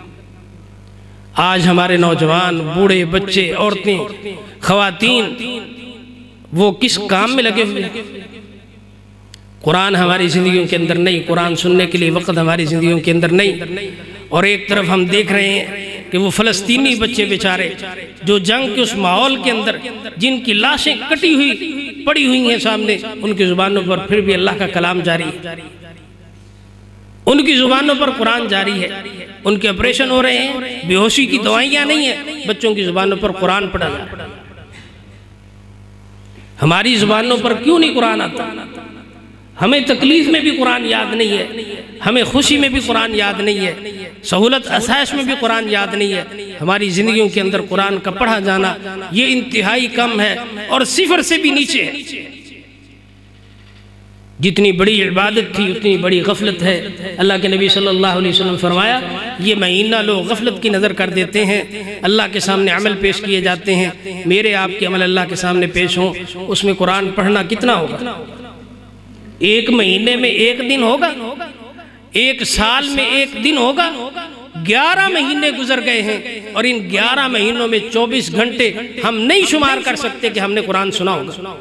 آج ہمارے نوجوان، بوڑھے، بچے، عورتیں، خواتین وہ کس کام میں لگے ہوئے ہیں؟ قرآن ہماری زندگیوں کے اندر نہیں، قرآن سننے کے لیے وقت ہماری زندگیوں کے اندر نہیں. اور ایک طرف ہم دیکھ رہے ہیں کہ وہ فلسطینی بچے بیچارے جو جنگ کے اس ماحول کے اندر جن کی لاشیں کٹی ہوئی پڑی ہوئی ہیں سامنے، ان کی زبانوں پر پھر بھی اللہ کا کلام جاری ہے، ان کی زبانوں پر قرآن جاری ہے. ان کے آپریشن ہو رہے ہیں، بے ہوشی کی دوائیاں نہیں ہیں، بچوں کی زبانوں پر قرآن پڑھا جا رہا ہے. ہماری زبانوں پر کیوں نہیں قرآن آتا؟ ہمیں تکلیف میں بھی قرآن یاد نہیں ہے، ہمیں خوشی میں بھی قرآن یاد نہیں ہے، سہولت آسائش میں بھی قرآن یاد نہیں ہے. ہماری زندگیوں کے اندر قرآن کا پڑھا جانا یہ انتہائی کم ہے اور صفر سے بھی نیچے ہے. جتنی بڑی عبادت تھی اتنی بڑی غفلت ہے. اللہ کے نبی صلی اللہ علیہ وسلم فرمایا یہ مہینہ لوگ غفلت کی نظر کر دیتے ہیں، اللہ کے سامنے عمل پیش کیے جاتے ہیں. میرے آپ کے عمل اللہ کے سامنے پیش ہوں، اس میں قرآن پڑھنا کتنا ہوگا؟ ایک مہینے میں ایک دن ہوگا، ایک سال میں ایک دن ہوگا. گیارہ مہینے گزر گئے ہیں اور ان گیارہ مہینوں میں چوبیس گھنٹے ہم نہیں شمار کر سکتے کہ ہم نے قرآن سنا ہوگا.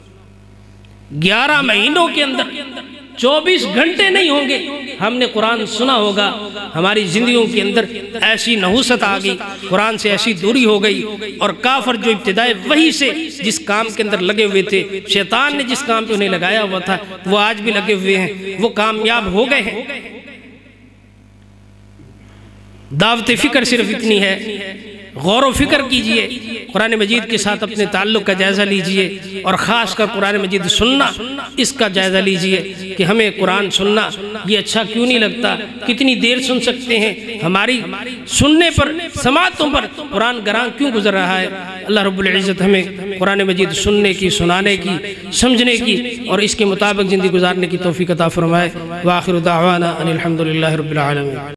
گیارہ مہینوں کے اندر چوبیس گھنٹے نہیں ہوں گے ہم نے قرآن سنا ہوگا. ہماری زندگیوں کے اندر ایسی نحوست آ گئی، قرآن سے ایسی دوری ہو گئی. اور کافر جو ابتدائے وحی سے جس کام کے اندر لگے ہوئے تھے، شیطان نے جس کام پہ انہیں لگایا ہوا تھا وہ آج بھی لگے ہوئے ہیں، وہ کامیاب ہو گئے ہیں. دعوت فکر صرف اتنی ہے، غور و فکر کیجئے، قرآن مجید کے ساتھ اپنے تعلق کا جائزہ لیجئے اور خاص کر قرآن مجید سننا اس کا جائزہ لیجئے کہ ہمیں قرآن سننا یہ اچھا کیوں نہیں لگتا، کتنی دیر سن سکتے ہیں، ہماری سننے پر سماعتوں پر قرآن گراں کیوں گزر رہا ہے. اللہ رب العزت ہمیں قرآن مجید سننے کی، سنانے کی، سمجھنے کی اور اس کے مطابق زندگی گزارنے کی توفیق عطا فرمائے. وآخر دعوانا ان الحمدللہ رب العالمین.